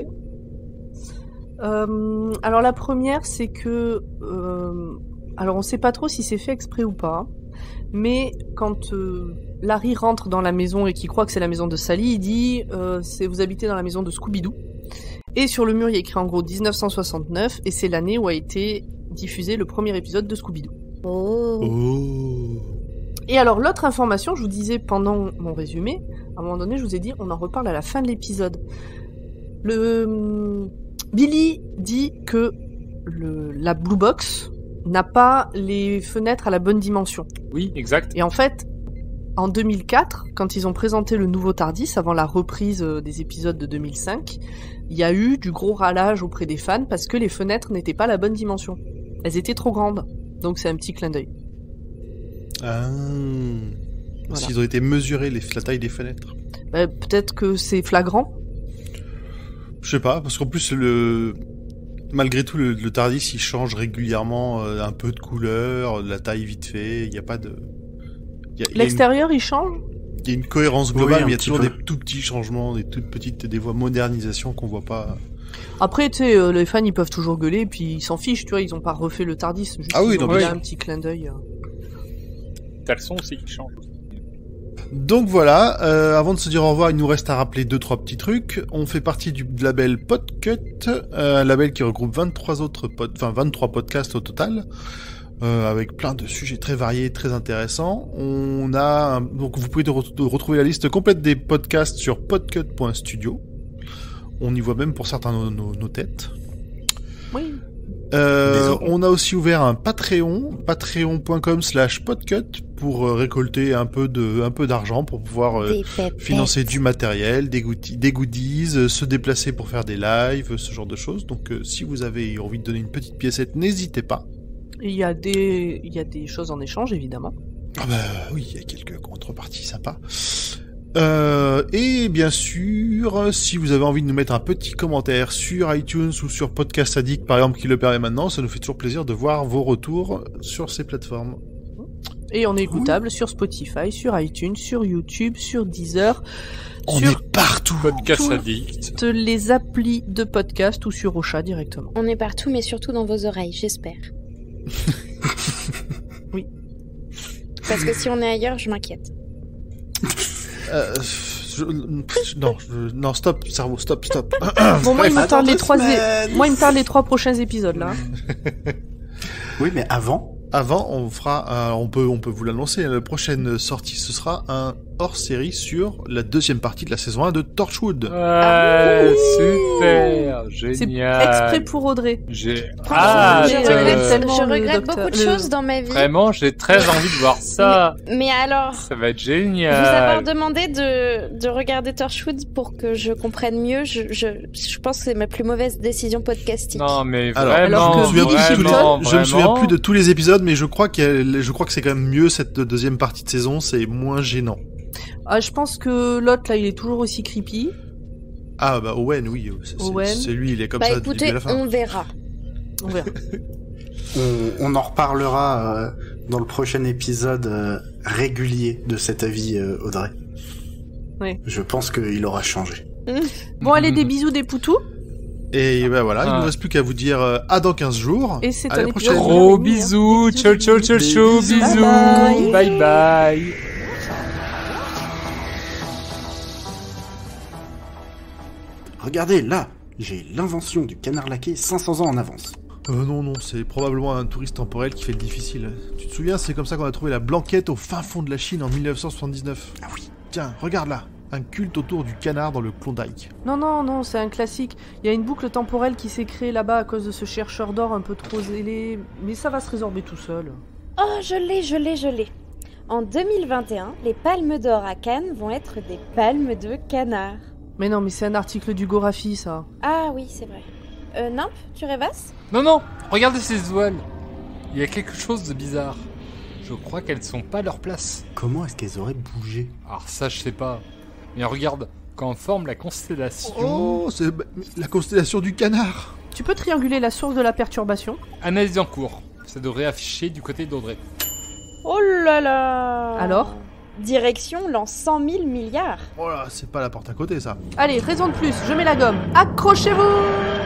Euh, alors la première, c'est que, euh, alors on sait pas trop si c'est fait exprès ou pas, mais quand euh, Larry rentre dans la maison et qu'il croit que c'est la maison de Sally, il dit euh, c'est vous habitez dans la maison de Scooby-Doo. Et sur le mur, il y a écrit en gros dix-neuf cent soixante-neuf, et c'est l'année où a été diffusé le premier épisode de Scooby-Doo. Oh. Oh. Et alors l'autre information, je vous disais pendant mon résumé, À un moment donné, je vous ai dit, on en reparle à la fin de l'épisode. Le Billy dit que le... la Blue Box n'a pas les fenêtres à la bonne dimension. Oui, exact. Et en fait, en deux mille quatre, quand ils ont présenté le nouveau TARDIS, avant la reprise des épisodes de deux mille cinq, il y a eu du gros râlage auprès des fans parce que les fenêtres n'étaient pas la bonne dimension. Elles étaient trop grandes. Donc c'est un petit clin d'œil. Ah. Voilà. S'ils ont été mesurés, les... la taille des fenêtres. Bah, peut-être que c'est flagrant. Je sais pas, parce qu'en plus, le... malgré tout, le, le TARDIS, il change régulièrement euh, un peu de couleur, de la taille vite fait, il n'y a pas de... Y a, L'extérieur, il change. Il y a une cohérence globale, Oui, mais il y a petit toujours peu. des tout petits changements, des toutes petites des voies modernisations qu'on voit pas. Après, tu sais, euh, les fans, ils peuvent toujours gueuler, puis ils s'en fichent, tu vois, ils ont pas refait le TARDIS. Juste, Ah oui, ils ont non, mis mais- un petit clin d'œil. euh. T'as le son aussi qui change. Donc voilà, euh, avant de se dire au revoir, il nous reste à rappeler deux trois petits trucs. On fait partie du label Podcut, euh, un label qui regroupe vingt-trois autres pod... enfin vingt-trois podcasts au total. Euh, avec plein de sujets très variés, très intéressants. On a un- donc vous pouvez de re- de retrouver la liste complète des podcasts sur podcut point studio. On y voit même pour certains nos, nos, nos têtes. Oui. Euh, Désolé. on a aussi ouvert un Patreon, patreon point com slash podcut pour euh, récolter un peu de un peu d'argent pour pouvoir euh, Des pépettes. financer du matériel, des goodies, des goodies euh, se déplacer pour faire des lives, ce genre de choses. Donc euh, si vous avez envie de donner une petite piécette, n'hésitez pas. Il y a des, il y a des choses en échange, évidemment. Ah bah oui, il y a quelques contreparties sympas. Euh, et bien sûr, si vous avez envie de nous mettre un petit commentaire sur iTunes ou sur Podcast Addict, par exemple, qui le permet maintenant, ça nous fait toujours plaisir de voir vos retours sur ces plateformes. Et on est écoutable sur Spotify, sur iTunes, sur YouTube, sur Deezer, On sur est partout. Podcast Tout- addict. toutes les applis de podcast ou sur Ocha directement. On est partout, mais surtout dans vos oreilles, j'espère. Oui. Parce que si on est ailleurs, je m'inquiète. Euh, je- non, je- non, stop, cerveau, stop, stop. Bon, moi, il me Attends tarde les deux trois, semaines. moi, il me tarde les trois prochains épisodes, là. Oui, mais avant, Avant, on fera, un- on peut, on peut vous l'annoncer, la prochaine sortie, ce sera un hors-série sur la deuxième partie de la saison un de Torchwood. Ouais, super, C'est génial. exprès pour Audrey. J'ai Franchement, hâte. je euh, regrette, tellement je le regrette docteur- beaucoup de le- choses dans ma vie. Vraiment, j'ai très envie de voir ça. Mais, mais alors, Ça va être vous avoir génial. demandé de, de regarder Torchwood pour que je comprenne mieux, je, je, je pense que c'est ma plus mauvaise décision podcastique. Non, mais Alors, vraiment, alors que je, me souviens Billy plus de tous les- vraiment, je me souviens vraiment. plus de tous les épisodes, mais je crois qu'elle, je crois que c'est quand même mieux cette deuxième partie de saison, c'est moins gênant. Ah, je pense que l'autre, là, il est toujours aussi creepy. Ah bah Owen, oui, c'est, c'est- Owen. c'est lui, il est comme Bah ça du début écoutez, à la fin. on verra. On verra. on, on en reparlera euh, dans le prochain épisode euh, régulier de cet avis, euh, Audrey. Oui. Je pense qu'il aura changé. Bon, allez, des bisous, des poutous. Et ben voilà, il Ah. nous reste plus qu'à vous dire euh, à dans quinze jours. Et c'est À un la épisode prochaine. de- Gros Des bisous, bisous, ciao des ciao ciao bisous. ciao, Des bisous, bisous. bye bye. Regardez, là, j'ai l'invention du canard laqué cinq cents ans en avance. Euh, non, non, c'est probablement un touriste temporel qui fait le difficile. Tu te souviens, c'est comme ça qu'on a trouvé la blanquette au fin fond de la Chine en mille neuf cent soixante-dix-neuf. Ah oui. Tiens, regarde là, un culte autour du canard dans le Klondike. Non, non, non, c'est un classique. Il y a une boucle temporelle qui s'est créée là-bas à cause de ce chercheur d'or un peu trop zélé. Mais ça va se résorber tout seul. Oh, je l'ai, je l'ai, je l'ai. En deux mille vingt et un, les palmes d'or à Cannes vont être des palmes de canard. Mais non, mais c'est un article du Gorafi, ça. Ah oui, c'est vrai. Euh, Nimp, tu rêvasses? Non, non, regardez ces étoiles. Il y a quelque chose de bizarre. Je crois qu'elles sont pas à leur place. Comment est-ce qu'elles auraient bougé? Alors ça, je sais pas. Mais regarde, quand on forme la constellation... Oh, c'est bah, la constellation du canard. Tu peux trianguler la source de la perturbation? Analyse en cours. Ça devrait afficher du côté d'Audrey. Oh là là! Alors? Direction l'an cent mille milliards. Oh là, c'est pas la porte à côté ça. Allez, raison de plus, je mets la gomme. Accrochez-vous!